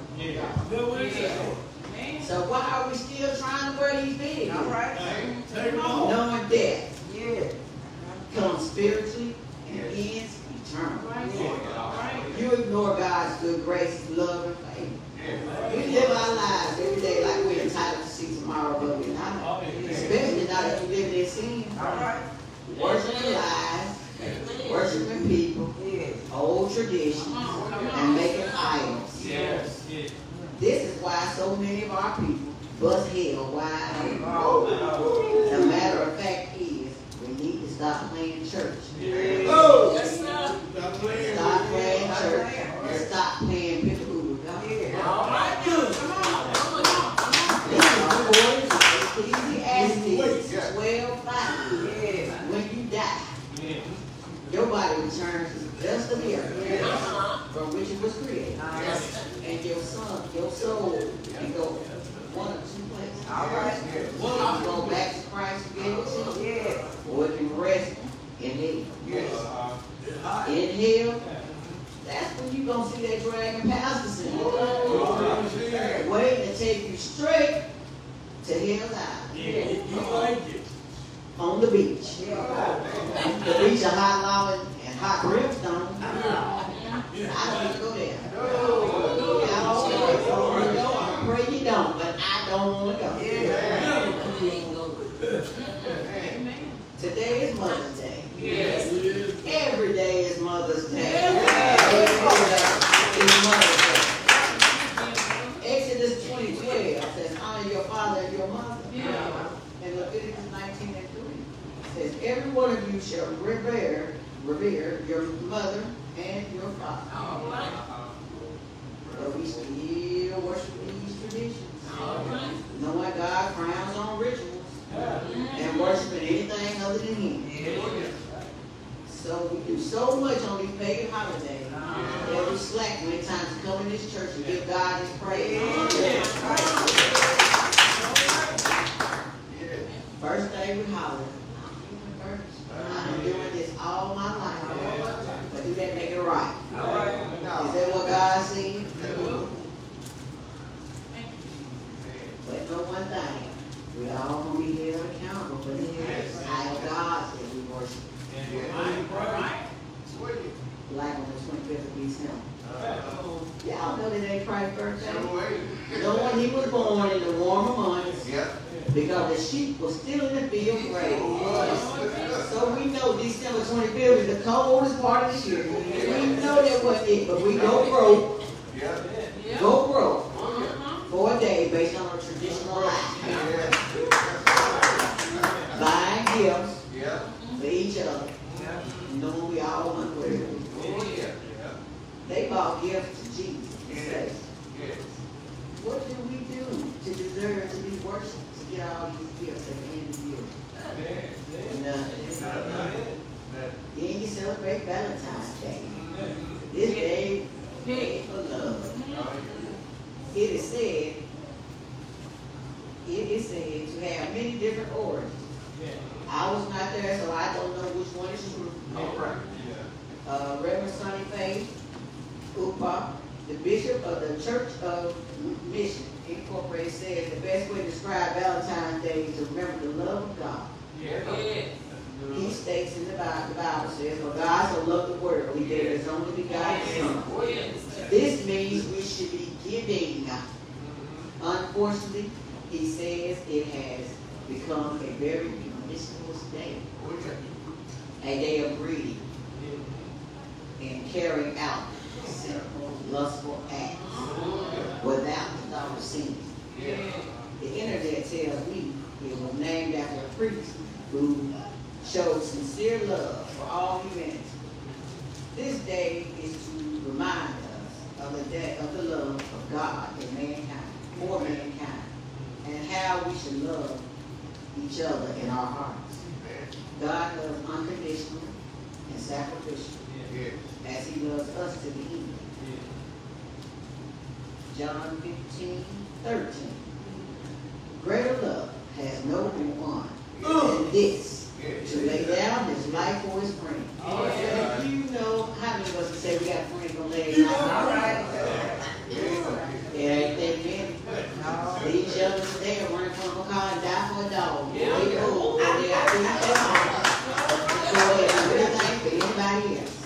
So why are we still trying to wear these big? All right. Knowing death comes spiritually and ends eternally. You ignore God's good grace, love, and favor. We live our lives every day like we're entitled to see tomorrow, but we're not. Especially not if we live in sin. Worshiping lies, worshiping people, old traditions, and making idols. This is why so many of our people bust hell wide open. The matter of fact is, we need to stop playing church. Stop playing church and stop playing people who God. Ecclesiastes twelve five. When you die, your body returns to the dust of the earth from which it was created. And your son, your soul can go one of two places. One can go back to Christ who gave it to you, or it can rest in hell. In hell, that's when you're going to see that dragon pastor sitting waiting to take you straight to hell's eye. On the beach. The beach of hot lava and hot brimstone. I don't need to go there. I pray you don't, but I don't want to go. Today is Mother's Day. Every day is Mother's Day. Every day is Mother's Day. Exodus twenty twelve says, honor your father and your mother. And Leviticus nineteen and three says, every one of you shall revere, revere your mother and your father. But we still worship these traditions. Knowing God frowns on rituals and worshiping anything other than Him. So we do so much on these pagan holidays that we slack many times to come in this church and give God His praise. First day we holler. I've been doing this all my life. But do that make it right? Is that what God said? But know one thing. We all going to be held accountable for this idol God that we worship. Like on the twenty-fifth of December. Y'all know that ain't Christ's birthday. Knowing He was born in the warmer months. Because the sheep was still in the field grazing. So we know December twenty-fifth is the coldest part of the year. We know that wasn't it, but we go broke. Go broke for a day based on a traditional life. Buying gifts for each other. Knowing we all hungry. They bought gifts to Jesus. What do we do to deserve to be worshipped? Get all these gifts at the end of the year. Nothing. Then you celebrate Valentine's Day. This day paid for love. It is said, it is said to have many different origins. I was not there, so I don't know which one is true. Uh, Reverend Sonny Faith, Upa, the Bishop of the Church of Mission Incorporated, says the best way to describe Valentine's Day is to remember the love of God. Yeah. He states in the Bible, the Bible says, for God so loved the world, He gave His only begotten Son. This means we should be giving. Unfortunately, he says it has become a very promiscuous day. A day of greed and carrying out sinful, lustful acts without the thought of sin. The internet tells me it was named after a priest who showed sincere love for all humanity. This day is to remind us of the day of the love of God and mankind, for mankind, and how we should love each other in our hearts. God loves unconditionally and sacrificially, as He loves us to the end. John fifteen, thirteen. Great than this, to lay down his life for his friend. But you know how many of us say we got a friend gonna lay his life? All right. It ain't that many. These young today are running from a car and die for a dog. They old, and they are free at home. So they do everything for anybody else.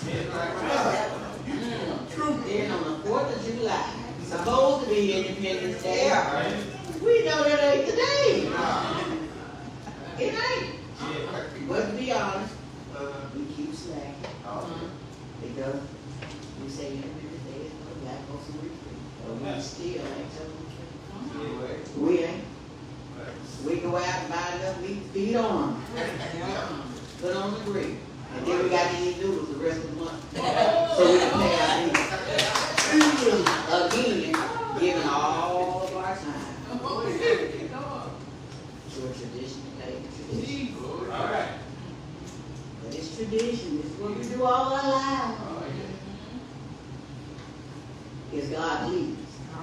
Then on the fourth of July, supposed to be Independence Day, we know that ain't today. It ain't. But to be honest, we keep slacking. Because we say Independence Day is for black folks and we free. But we still ain't telling the truth. We ain't. We go out and buy enough meat to feed on them. Put on the grill. And then we got to eat noodles the rest of the month. So we can pay our needs. Again, giving all of our time to a tradition to pay the tradition. But it's tradition. It's what we do all our lives. Is God pleased?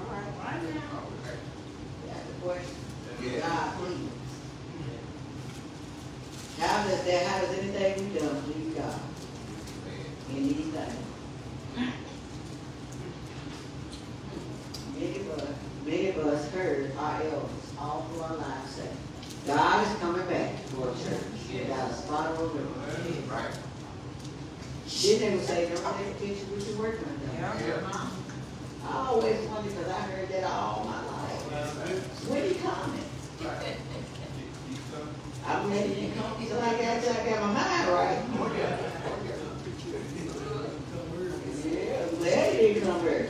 That's the question. Is God pleased? How does that, how does anything we done please God in these days? Many of us, many of us heard our elders all through our lives say, God is coming back for a church without a spot or a river. Right. Then they would say, don't take attention to what you're working on. Yeah. I always wondered because I heard that all my life. When he coming? I'm ready to come until I got, till I got my mind right. Yeah, I'm glad he didn't come back.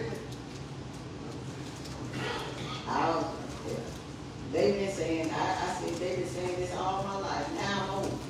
I was, yeah. They've been saying, I, I said, they've been saying this all my life. Now I'm old.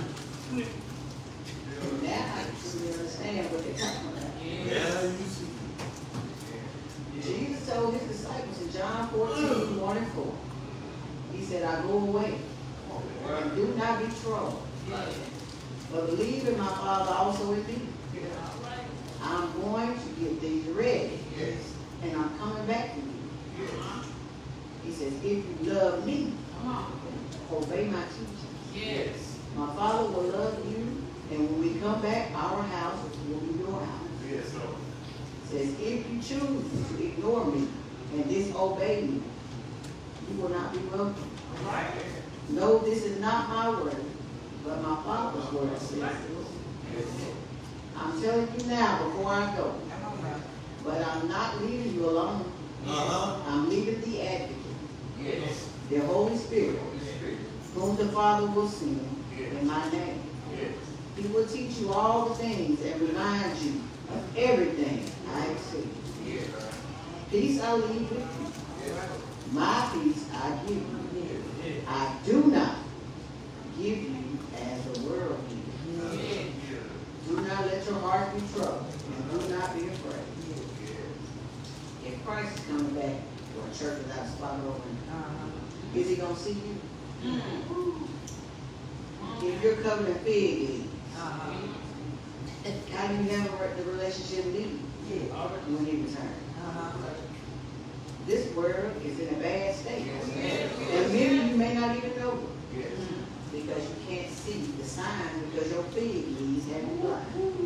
Mm. Now I can truly understand what they're talking about. Yeah, you see. Jesus told his disciples in John fourteen, one and four, he said, I go away. And do not be troubled, but believe in my Father also in me. I'm going to get things ready, and I'm coming back to you. He says, if you love me, obey my teachings. My Father will love you, and when we come back, our house will be your house. He says, if you choose to ignore me and disobey me, you will not be welcome. No, this is not my word, but my Father's word says this. I'm telling you now before I go, but I'm not leaving you alone. Uh-huh. I'm leaving the advocate, yes. The Holy Spirit, whom the Father will send in my name. Yes. He will teach you all the things and remind you of everything I have said. Yes. Peace I leave with you. Yes. My peace I give you. I do not give you as the world gives. Yeah. Do not let your heart be troubled, and do not be afraid. Yeah. If Christ is coming back for a church without a spot or uh-huh. Is he going to see you? Mm-hmm. If you're covered in fig leaves, uh-huh. How do you handle the relationship lead yeah. when he returns? Uh-huh. This world is in a bad state. Yes. And many of you may not even know it. Yes. Because you can't see the sign because your fig leaves haven't blind.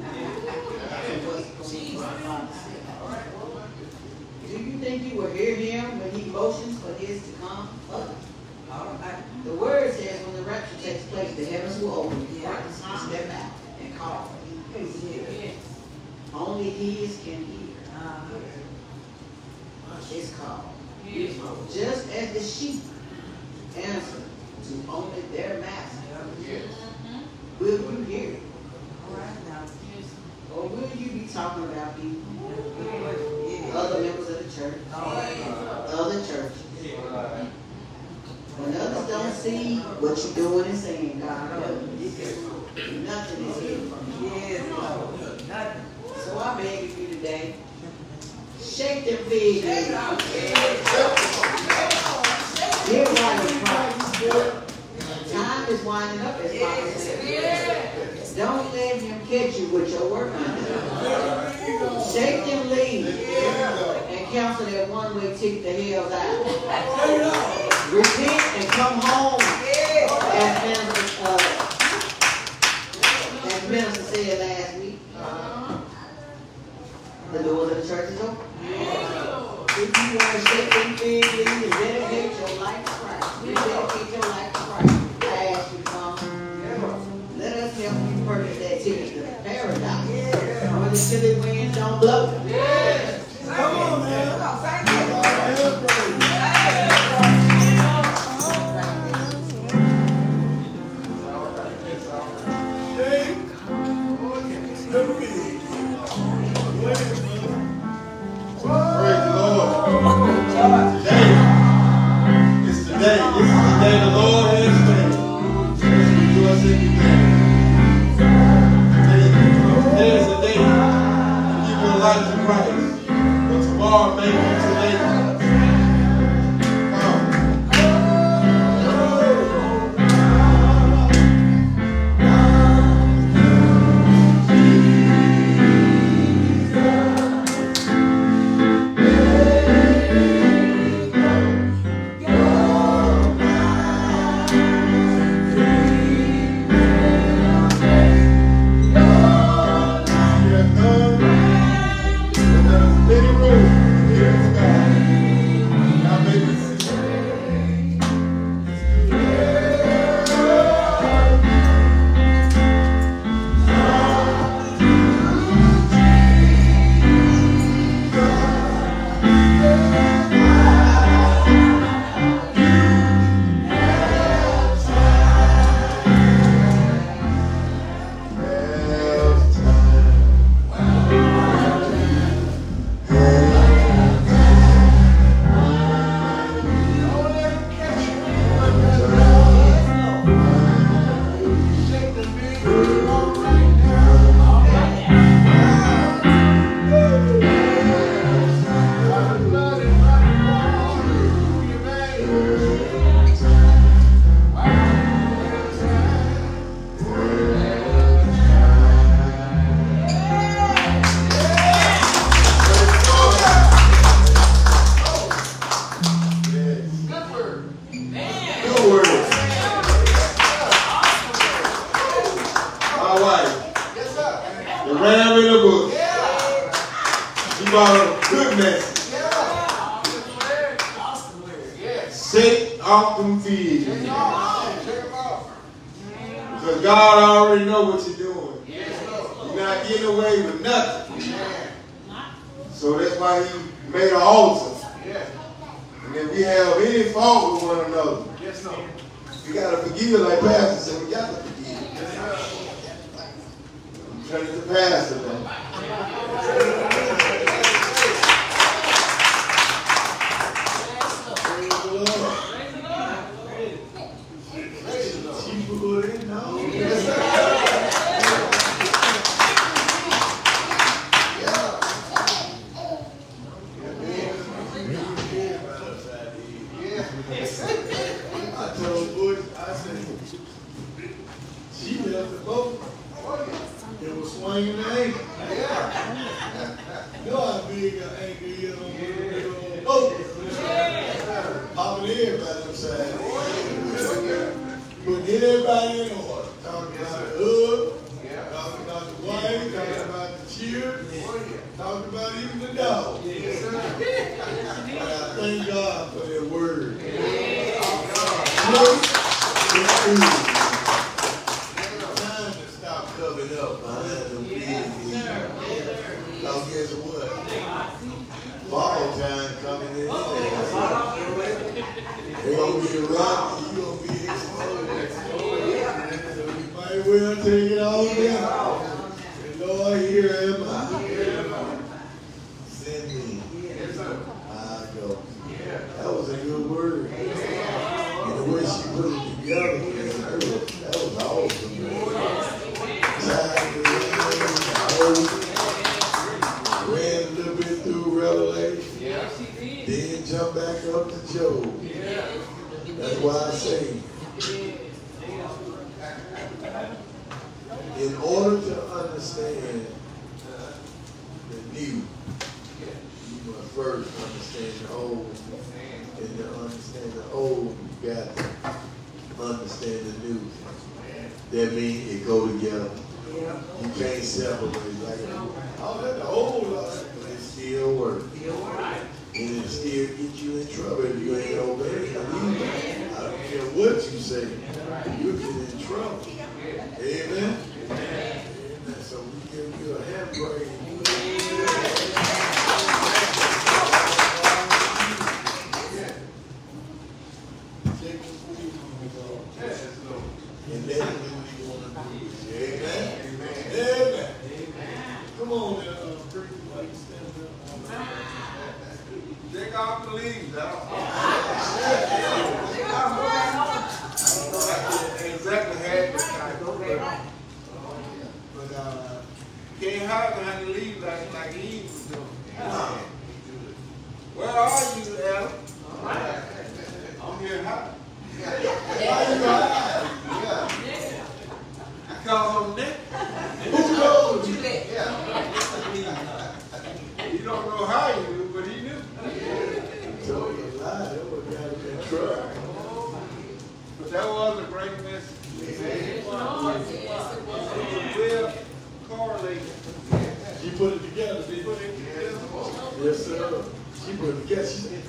Do you think you will hear him when he motions for his to come? Right. The word says when the rapture takes place, the heavens will open. Yeah. Step out and call. Yes. Only his can hear. Uh-huh. It's called. Yes. Just as the sheep answer to only their master, yes. Will you hear it? Yes. Or will you be talking about people, yes. Other members of the church, yes. Other churches? Yes. When others don't see what you're doing and saying, God, nothing is hidden from you. Yes. Nothing. So I beg of you today, shake them fig leaves. Get right in Christ. Time is winding up, as Papa said. Don't let him catch you with your work undone. Shake them leaves and cancel that one-way ticket to hell's out. Repent and come home as members brought a good message. Shake off them fears. Because God already know what you're doing. You're not getting away with nothing. So that's why he made an altar. And if we have any fault with one another, we got to forgive, like Pastor said, we got to forgive. Turn it to Pastor now. Swinging the ankle. You know how big an ankle is on the boat. Popping everybody upside. Putting everybody in order. Talking about the hood, talking about the wife, talking about the children, talking about even the dog. I thank God for their word. Time to stop covering up behind them big. Now guess what? Fall time coming in. They're going to be rocky. You're going to be exposed. So you might well take it all down. And Lord, here am I. Send me. I go. That was a good word. And the way she put it together, that was awesome. Time to ran a little bit through Revelation. Then jump back up to Job. That's why I say, in order to understand the new, you must first understand the old. And to understand the old, you got to understand the new. That means it go together. You can't separate. Like, oh, that's the old life, but it still works. And it still get you in trouble if you ain't obeying. I don't care what you say. You get in trouble. Amen? Amen. So we give you a handbrake. And let him do what he want to do. Amen? Amen. Amen. Come on now, uh, preacher, like stand up. Take off the leaves out. Exactly had this kind of program. But uh, you can't hide behind the leaves like, like Eve was doing. Where are you, Adam? I'm here high. Why you high? I call him Nick. Who told you? You don't know how you knew, but he knew. He told you a lie. That would got him in trouble. But that was a great message. It was well correlated. She put it together, did you? Yes, sir. She put it together. She said,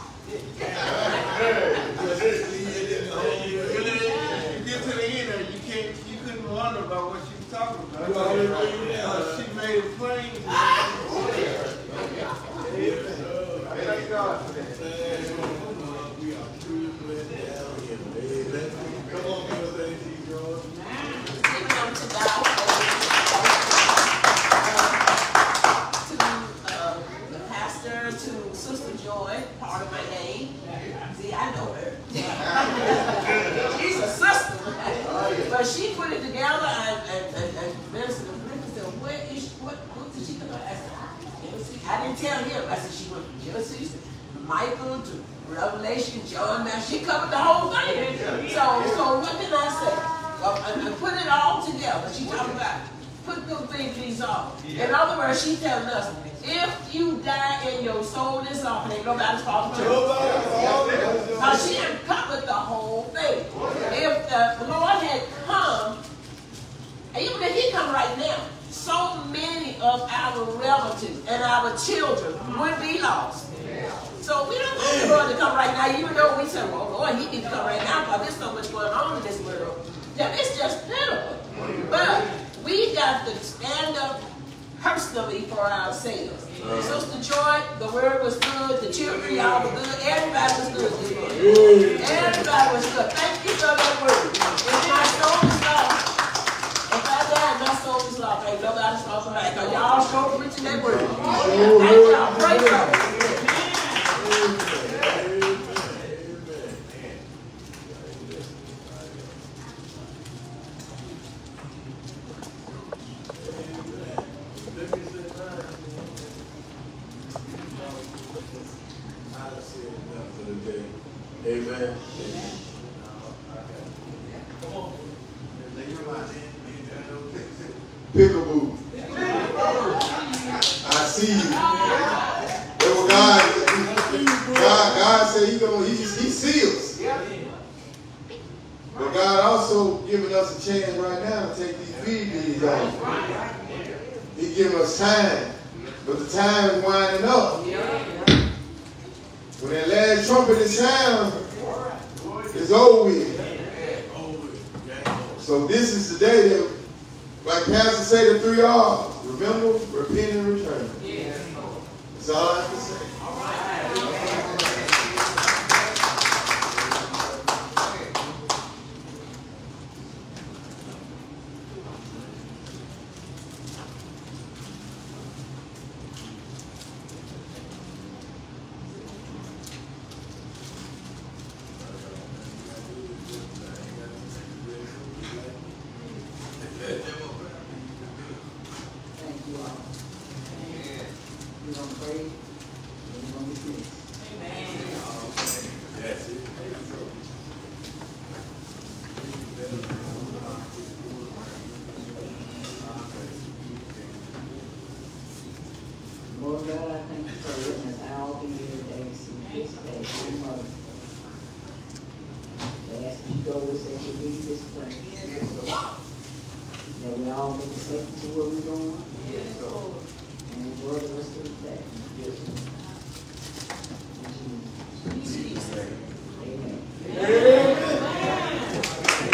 You get to the end there, you can't, you couldn't wonder about what she was talking about. Uh, she made it plain. Thank God for that. We are truly blessed down here. Amen. Come on, Mister A T George. Come to God. To uh, the pastor, to Sister Joy, part of my name. See, I know her. She's a sister. But she put it together, and, and, and, and Minister Brinkley said, where is she, what book did she come out? I said, Genesis. I didn't tell him. I said, she went from Genesis to Michael to Revelation, John. Now, she covered the whole thing. So, so what did I say? Well, I, I put it all together. She talking about put them things off. In other words, she telling us, if you die and your soul is off, and ain't nobody's fault to church. Now she had covered the whole thing. If the Lord had come, even if he come right now, so many of our relatives and our children would be lost. So we don't want the Lord to come right now, even though we say, well, Lord, he needs to come right now because there's so much going on in this world. That it's just pitiful. But we got to stand up personally for ourselves. Uh-huh. Sister Joy, the word was good. The children, y'all were good. Everybody was good this morning. Everybody was good. Thank you for that word. If my soul is lost, if I die, my soul is lost. Ain't nobody's talking about it. Because y'all sure preaching that word. Thank y'all. Praise God. Amen. Peekaboo. I see you. That's what God, God, God said he gonna he, he seals. But God also giving us a chance right now to take these feed off. He giving us time. But the time is winding up. When that last trumpet is sound, it's over with. So this is the day that, like Pastor said, the three R's. Remember, repent, and return. That's all I have to say. Lord God, I thank you for letting us all be here today to see this day, your mother. I ask you to go with us as you lead this place. That we all make a second to where we're going.